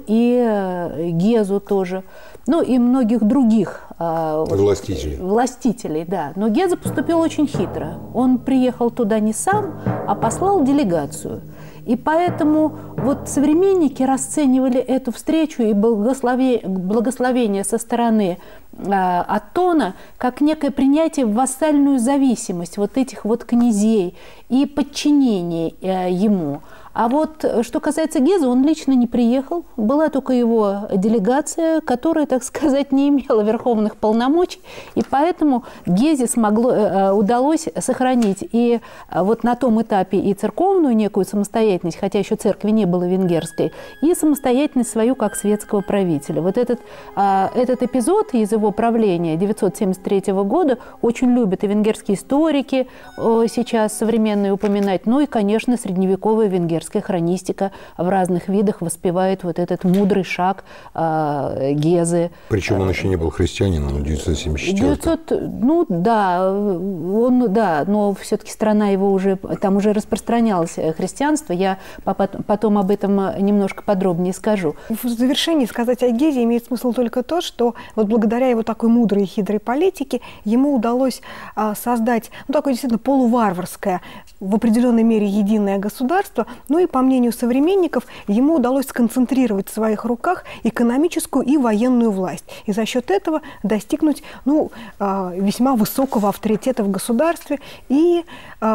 и Гезу тоже, ну и многих других властителей. властителей, да. Но Геза поступил очень хитро. Он приехал туда не сам, а послал делегацию. И поэтому вот современники расценивали эту встречу и благословение, благословение со стороны э, Оттона как некое принятие в вассальную зависимость вот этих вот князей и подчинение э, ему. А вот что касается Гезы, он лично не приехал, была только его делегация, которая, так сказать, не имела верховных полномочий, и поэтому Гезе смогло, удалось сохранить и вот на том этапе и церковную некую самостоятельность, хотя еще церкви не было венгерской, и самостоятельность свою как светского правителя. Вот этот, этот эпизод из его правления девятьсот семьдесят третьего года очень любят и венгерские историки сейчас современные упоминать, ну и, конечно, средневековая венгерская хронистика в разных видах воспевает вот этот мудрый шаг э, Гезы. Причем он еще не был христианином, в девятьсот семьдесят четвёртом. девятьсот, ну да, он, да, но все-таки страна его уже, там уже распространялось христианство. Я потом об этом немножко подробнее скажу. В завершении сказать о Гезе имеет смысл только то, что вот благодаря его такой мудрой и хитрой политике ему удалось а, создать ну, такое действительно полуварварское, в определенной мере единое государство, Ну и, по мнению современников, ему удалось сконцентрировать в своих руках экономическую и военную власть. И за счет этого достигнуть ну, весьма высокого авторитета в государстве. И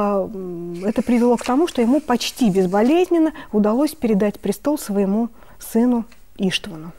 это привело к тому, что ему почти безболезненно удалось передать престол своему сыну Иштвану.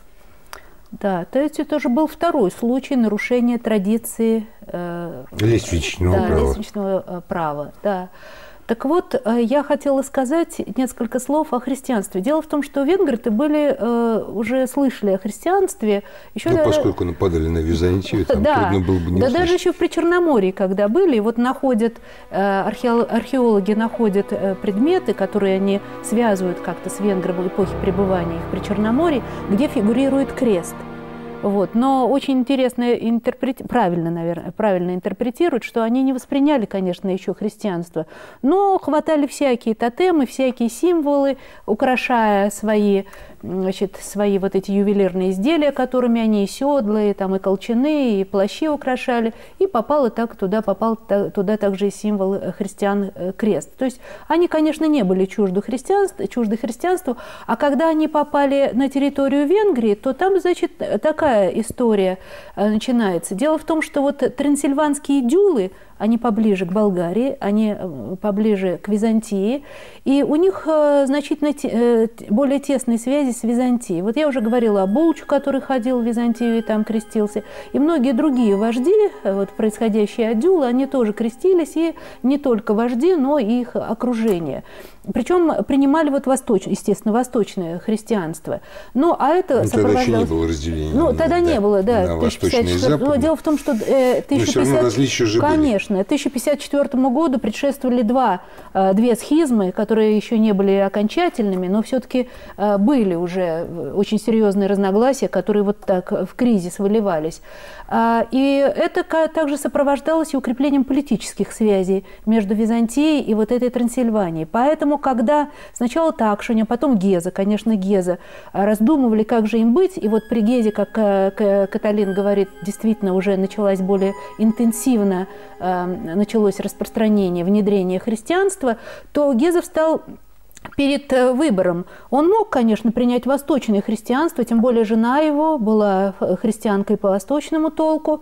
Да, то есть это уже был второй случай нарушения традиции э, лестничного, да, права. лестничного права. Да. Так вот, я хотела сказать несколько слов о христианстве. Дело в том, что венгры-то были, э, уже слышали о христианстве. Еще ну, да, поскольку нападали на Византию, там да, трудно было бы не да услышать. даже еще в Причерноморье, когда были, вот находят, э, археологи находят э, предметы, которые они связывают как-то с венграми эпохи пребывания их в Причерноморье, где фигурирует крест. Вот. Но очень интересно, интерпрети... правильно, наверное, правильно интерпретируют, что они не восприняли, конечно, еще христианство, но хватали всякие тотемы, всякие символы, украшая свои, значит, свои вот эти ювелирные изделия, которыми они и седла, и, там, и колчаны, и плащи украшали, и попало так, туда попал туда также и символ христиан крест. То есть они, конечно, не были чужды христианству, чужды христианству, а когда они попали на территорию Венгрии, то там, значит, такая история начинается. Дело в том, что вот трансильванские дюлы, они поближе к Болгарии, они поближе к Византии, и у них значительно более тесные связи с Византией. Вот я уже говорила о Булчу, который ходил в Византию и там крестился, и многие другие вожди, вот, происходящие от дюлы, они тоже крестились, и не только вожди, но и их окружение. Причем принимали вот восточное, естественно, восточное христианство. Ну, а это ну, сопровождалось... Тогда еще не было разделения. Ну, тогда да, не было, да. На восточное и западное. Но дело в том, что э, тысяча пятьсот... Но все равно различия уже были. Конечно. тысяча пятьдесят четвёртому году предшествовали два, э, две схизмы, которые еще не были окончательными, но все-таки э, были уже очень серьезные разногласия, которые вот так в кризис выливались. А, и это также сопровождалось и укреплением политических связей между Византией и вот этой Трансильванией. Поэтому, когда сначала Такшин, а потом Геза, конечно, Геза, раздумывали, как же им быть, и вот при Гезе, как Каталин говорит, действительно уже началась более интенсивно, началось распространение, внедрение христианства, то Геза встал перед выбором. Он мог, конечно, принять восточное христианство, тем более жена его была христианкой по восточному толку,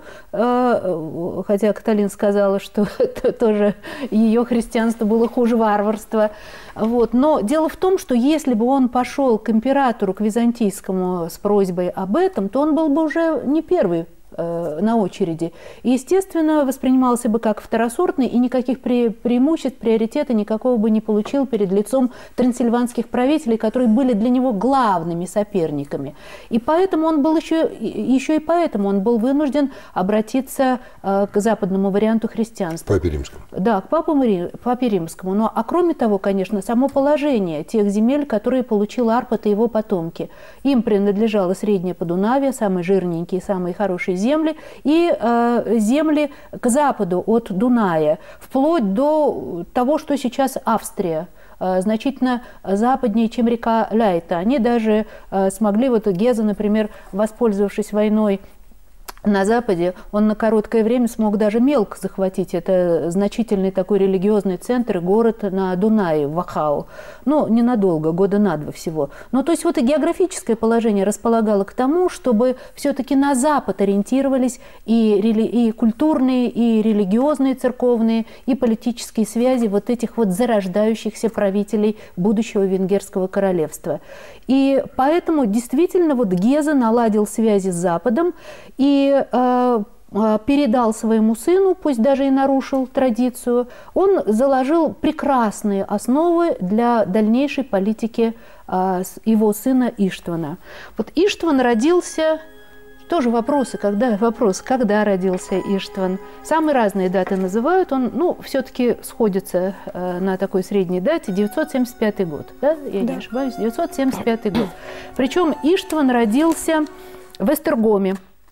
хотя Каталин сказала, что это тоже ее христианство было хуже варварства. Вот. Но дело в том, что если бы он пошел к императору, к византийскому с просьбой об этом, то он был бы уже не первый на очереди. И, естественно, воспринимался бы как второсортный, и никаких пре преимуществ, приоритета никакого бы не получил перед лицом трансильванских правителей, которые были для него главными соперниками. И поэтому он был еще, еще и поэтому он был вынужден обратиться к западному варианту христианства. Папе Римскому. Да, к Папе, Папе Римскому. Но, а кроме того, конечно, само положение тех земель, которые получил Арпад и его потомки. Им принадлежало Среднее Подунавье, самые жирненькие, самые хорошие земли, земли и э, земли к западу от Дуная, вплоть до того, что сейчас Австрия, э, значительно западнее, чем река Ляйта. Они даже э, смогли, вот Геза, например, воспользовавшись войной на Западе, он на короткое время смог даже Мелк захватить. Это значительный такой религиозный центр и город на Дунае, Вахау. Ну, ненадолго, года на два всего. Ну, то есть вот и географическое положение располагало к тому, чтобы все-таки на Запад ориентировались и, рели... и культурные, и религиозные, церковные, и политические связи вот этих вот зарождающихся правителей будущего Венгерского королевства. И поэтому действительно вот Геза наладил связи с Западом и э, передал своему сыну, пусть даже и нарушил традицию, он заложил прекрасные основы для дальнейшей политики э, его сына Иштвана. Вот Иштван родился... Тоже вопросы, когда, вопрос, когда родился Иштван. Самые разные даты называют, он, ну, все-таки сходится э, на такой средней дате, девятьсот семьдесят пятый год, да, я да. не ошибаюсь, девятьсот семьдесят пятый год. Причем Иштван родился в Эстергоме.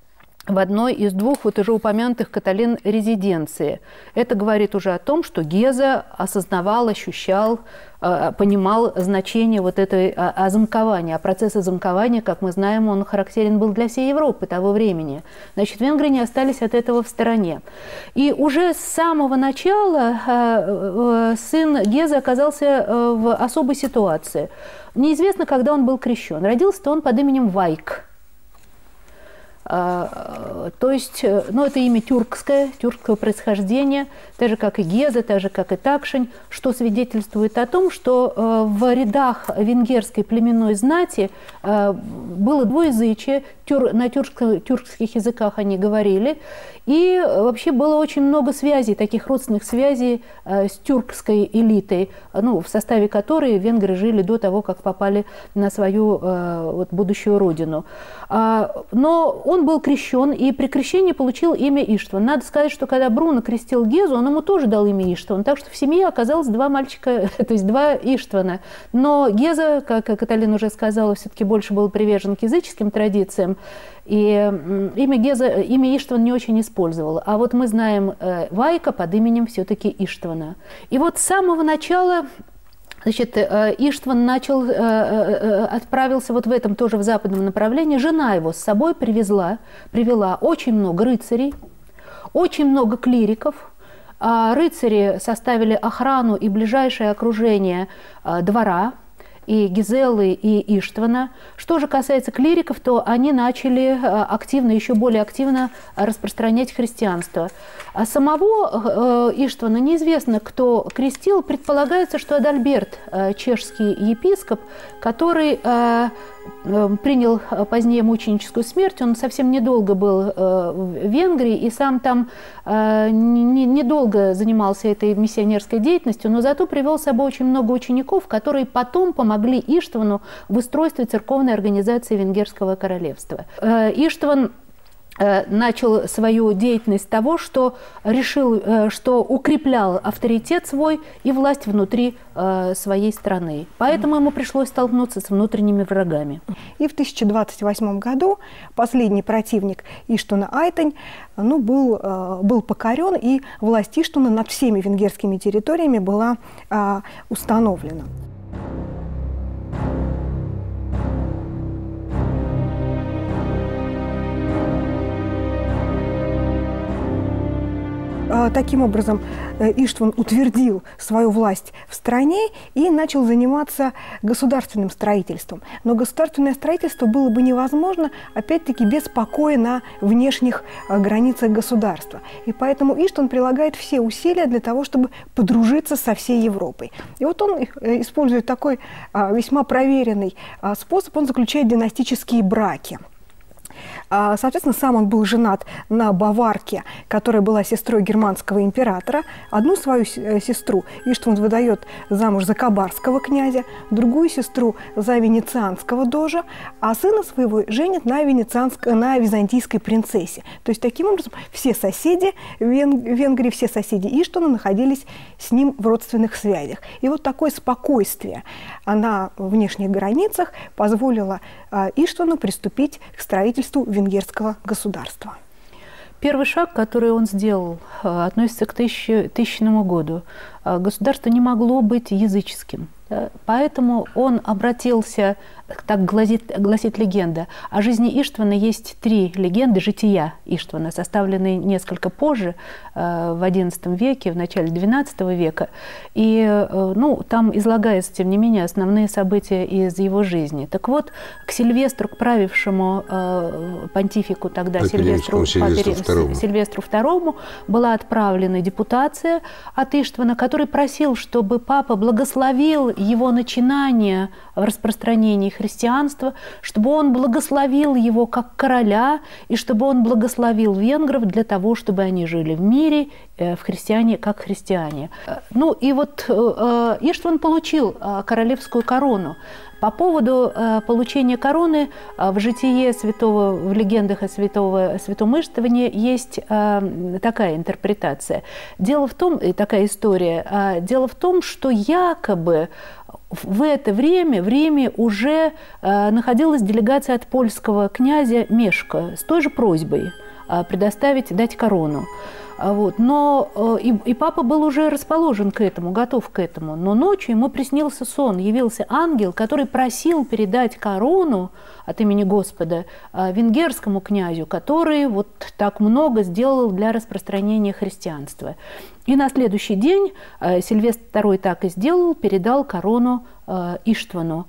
в одной из двух вот уже упомянутых Каталин резиденции. Это говорит уже о том, что Геза осознавал, ощущал, понимал значение вот этой озамкования. А процесс озамкования, как мы знаем, он характерен был для всей Европы того времени. Значит, венгры не остались от этого в стороне. И уже с самого начала сын Гезы оказался в особой ситуации. Неизвестно, когда он был крещен. Родился-то он под именем Вайк. То есть, ну, это имя тюркское, тюркского происхождения, так же, как и Геза, так же, как и Такшень, что свидетельствует о том, что в рядах венгерской племенной знати было двуязычие, тюр, на тюркско, тюркских языках они говорили, и вообще было очень много связей, таких родственных связей с тюркской элитой, ну, в составе которой венгры жили до того, как попали на свою вот, будущую родину. Но он был крещен, и при крещении получил имя Иштван. Надо сказать, что когда Бруно крестил Гезу, он ему тоже дал имя Иштван. Так что в семье оказалось два мальчика, то есть два Иштвана. Но Геза, как Каталин уже сказала, все-таки больше был привержен к языческим традициям. И имя Геза, имя Иштван не очень использовал. А вот мы знаем Вайка под именем все-таки Иштвана. И вот с самого начала... Значит, Иштван начал, отправился вот в этом тоже в западном направлении. Жена его с собой привезла, привела очень много рыцарей, очень много клириков. Рыцари составили охрану и ближайшее окружение двора, и Гизелы, и Иштвана. Что же касается клириков, то они начали активно, еще более активно распространять христианство. А самого Иштвана неизвестно, кто крестил. Предполагается, что Адальберт, чешский епископ, который принял позднее мученическую смерть. Он совсем недолго был в Венгрии и сам там недолго занимался этой миссионерской деятельностью, но зато привел с собой очень много учеников, которые потом помогли Иштвану в устройстве церковной организации Венгерского королевства. Иштван начал свою деятельность с того, что решил, что укреплял авторитет свой и власть внутри своей страны. Поэтому ему пришлось столкнуться с внутренними врагами. И в тысяча двадцать восьмом году последний противник Иштвана Айтань ну, был, был покорен, и власть Иштвана над всеми венгерскими территориями была установлена. Таким образом, Иштван утвердил свою власть в стране и начал заниматься государственным строительством. Но государственное строительство было бы невозможно, опять-таки, без покоя на внешних границах государства. И поэтому Иштван прилагает все усилия для того, чтобы подружиться со всей Европой. И вот он использует такой весьма проверенный способ, он заключает династические браки. Соответственно, сам он был женат на баварке, которая была сестрой германского императора. Одну свою сестру Иштван выдает замуж за кабарского князя, другую сестру за венецианского дожа, а сына своего женит на, на византийской принцессе. То есть, таким образом, все соседи Венгрии, все соседи Иштвана находились с ним в родственных связях. И вот такое спокойствие на внешних границах позволило Иштвану приступить к строительству венгерского государства. Первый шаг, который он сделал, относится к тысячному году. Государство не могло быть языческим. Поэтому он обратился, так гласит, гласит легенда, о жизни Иштвана есть три легенды жития Иштвана, составленные несколько позже, в одиннадцатом веке, в начале двенадцатого века. И ну, там излагаются, тем не менее, основные события из его жизни. Так вот, к Сильвестру, к правившему понтифику тогда, Сильвестру, Сильвестру, Сильвестру второму, была отправлена депутация от Иштвана, который просил, чтобы папа благословил его начинание в распространении христианства, чтобы он благословил его как короля, и чтобы он благословил венгров для того, чтобы они жили в мире, в христиане, как христиане. Ну и вот Иштван получил королевскую корону. По поводу э, получения короны э, в житие святого, в легендах о святого, святом Иштване есть э, такая интерпретация. Дело в том, и такая история, э, дело в том, что якобы в это время в Риме уже э, находилась делегация от польского князя Мешка с той же просьбой предоставить, дать корону. Вот. Но и, и папа был уже расположен к этому, готов к этому. Но ночью ему приснился сон, явился ангел, который просил передать корону от имени Господа венгерскому князю, который вот так много сделал для распространения христианства. И на следующий день Сильвестр второй так и сделал, передал корону Иштвану.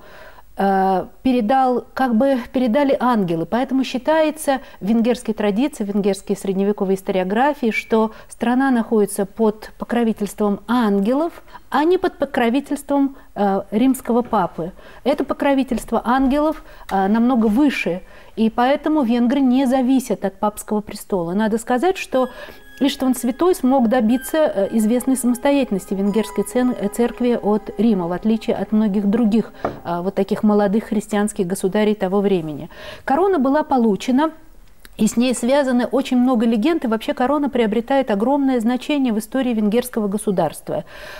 Передал, как бы передали ангелы. Поэтому считается в венгерской традиции, в венгерской средневековой историографии, что страна находится под покровительством ангелов, а не под покровительством э, римского папы. Это покровительство ангелов э, намного выше, и поэтому венгры не зависят от папского престола. Надо сказать, что Иштван Святой смог добиться известной самостоятельности венгерской церкви от Рима, в отличие от многих других вот таких молодых христианских государей того времени. Корона была получена, и с ней связаны очень много легенд, и вообще корона приобретает огромное значение в истории венгерского государства.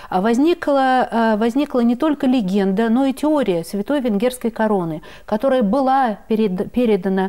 Возникла, возникла не только легенда, но и теория святой венгерской короны, которая была перед, передана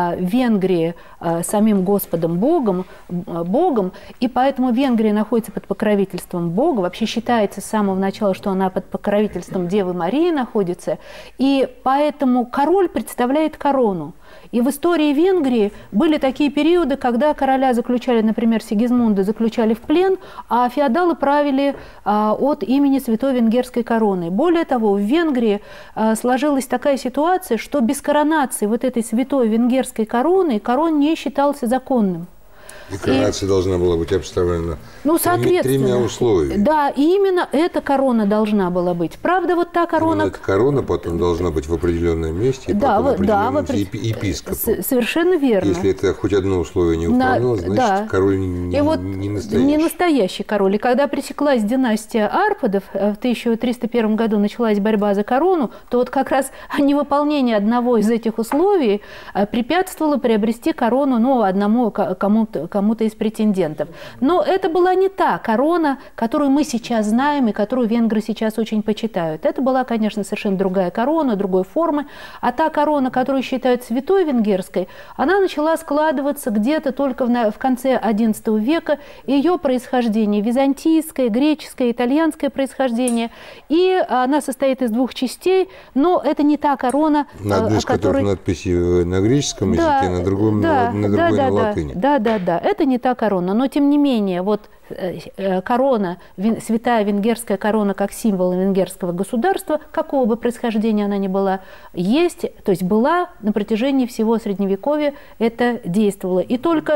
Венгрии самим Господом Богом, Богом, и поэтому Венгрия находится под покровительством Бога. Вообще считается с самого начала, что она под покровительством Девы Марии находится, и поэтому король представляет корону. И в истории Венгрии были такие периоды, когда короля заключали, например, Сигизмунда заключали в плен, а феодалы правили а, от имени святой венгерской короны. Более того, в Венгрии а, сложилась такая ситуация, что без коронации вот этой святой венгерской короны корон не считался законным. И коронация и, должна была быть обставлена ну, тремя условиями. Да, и именно эта корона должна была быть. Правда, вот та корона... Именно эта корона потом должна быть в определенном месте, и да, потом определенном да, месте епископом. Совершенно верно. Если это хоть одно условие не выполнялось, значит, да. король не, вот не настоящий. Не настоящий король. И когда пресеклась династия Арпадов, в тысяча триста первом году началась борьба за корону, то вот как раз невыполнение одного из этих условий препятствовало приобрести корону, ну, одному кому-то, кому-то из претендентов. Но это была не та корона, которую мы сейчас знаем и которую венгры сейчас очень почитают. Это была, конечно, совершенно другая корона, другой формы. А та корона, которую считают святой венгерской, она начала складываться где-то только в, в конце одиннадцатого века. Ее происхождение византийское, греческое, итальянское происхождение. И она состоит из двух частей, но это не та корона, на одной из которой... которых надписи на греческом языке, да, на другом да, на, на да, другой да, на да, латыни. Да, да, да. Это не та корона, но тем не менее, вот корона, святая венгерская корона как символ венгерского государства, какого бы происхождения она ни была, есть, то есть была на протяжении всего Средневековья, это действовало. И только,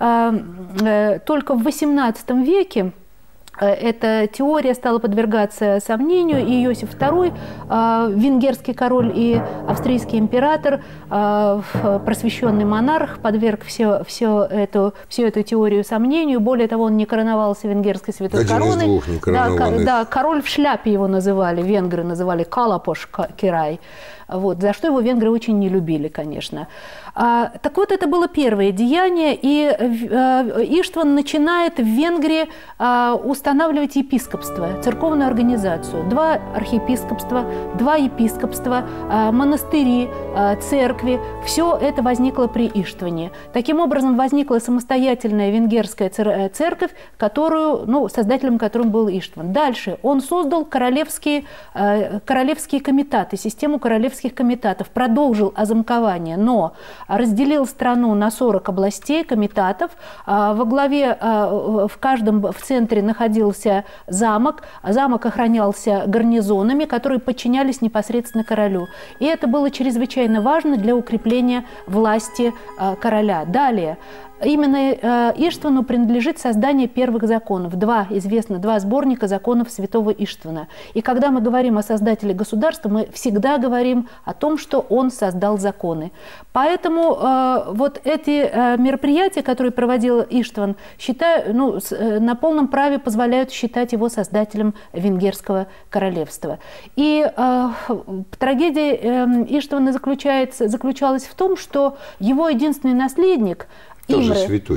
только в восемнадцатом веке эта теория стала подвергаться сомнению, и Иосиф второй, венгерский король и австрийский император, просвещенный монарх, подверг все, все эту, всю эту теорию сомнению. Более того, он не короновался венгерской святой Один короной. Из двух некоронованных. Да, да, король в шляпе его называли, венгры называли Калапош Кирай. Вот, за что его венгры очень не любили, конечно. А, так вот, это было первое деяние, и а, Иштван начинает в Венгрии а, устанавливать епископство, церковную организацию. Два архиепископства, два епископства, а, монастыри, а, церкви. Все это возникло при Иштване. Таким образом, возникла самостоятельная венгерская церковь, которую, ну, создателем которым был Иштван. Дальше он создал королевские, а, королевские комитаты, систему королевских комитатов, продолжил озамкование, но разделил страну на сорок областей комитатов. Во главе, в каждом в центре находился замок. Замок охранялся гарнизонами, которые подчинялись непосредственно королю. И это было чрезвычайно важно для укрепления власти короля. Далее. Именно Иштвану принадлежит создание первых законов. Два, известно, два сборника законов святого Иштвана. И когда мы говорим о создателе государства, мы всегда говорим о том, что он создал законы. Поэтому э, вот эти э, мероприятия, которые проводил Иштван, считаю, ну, с, э, на полном праве позволяют считать его создателем венгерского королевства. И э, трагедия э, Иштвана заключается, заключалась в том, что его единственный наследник, тоже Имре, святой.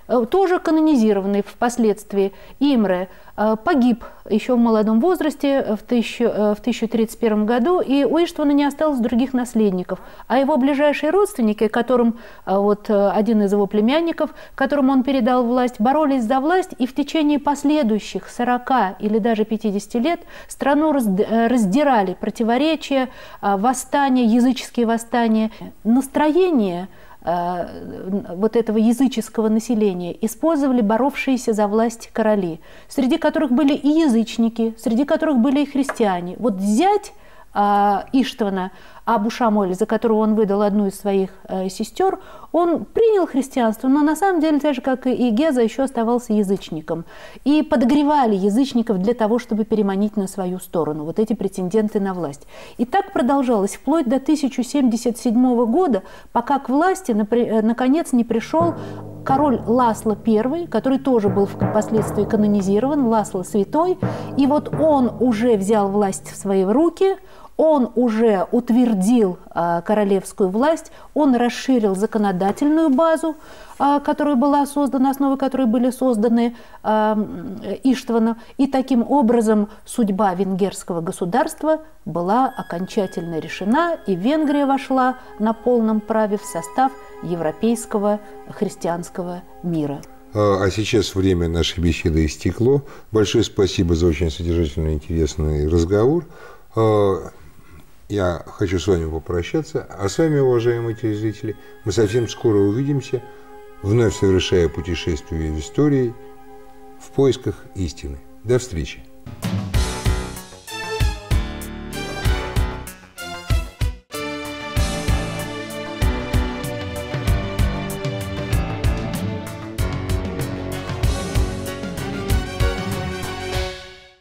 тоже канонизированный впоследствии Имре, погиб еще в молодом возрасте в тысяча тридцать первом году, и у Иштвана не осталось других наследников. А его ближайшие родственники, которым вот один из его племянников, которому он передал власть, боролись за власть, и в течение последующих сорока или даже пятидесяти лет страну раздирали противоречия, восстания, языческие восстания. Настроение вот этого языческого населения использовали боровшиеся за власть короли, среди которых были и язычники, среди которых были и христиане. Вот зять Иштвана, Абу Шамоль, за которого он выдал одну из своих э, сестер, он принял христианство, но на самом деле, так же как и Геза, еще оставался язычником. И подогревали язычников для того, чтобы переманить на свою сторону вот эти претенденты на власть. И так продолжалось вплоть до тысяча семьдесят седьмого года, пока к власти наконец не пришел король Ласло Первый, который тоже был впоследствии канонизирован, Ласло Святой. И вот он уже взял власть в свои руки, он уже утвердил а, королевскую власть, он расширил законодательную базу, а, которая была создана, основы которой были созданы а, Иштваном. И таким образом судьба венгерского государства была окончательно решена, и Венгрия вошла на полном праве в состав европейского христианского мира. А сейчас время нашей беседы истекло. Большое спасибо за очень содержательный и интересный разговор. Я хочу с вами попрощаться, а с вами, уважаемые телезрители, мы совсем скоро увидимся, вновь совершая путешествие в истории в поисках истины. До встречи!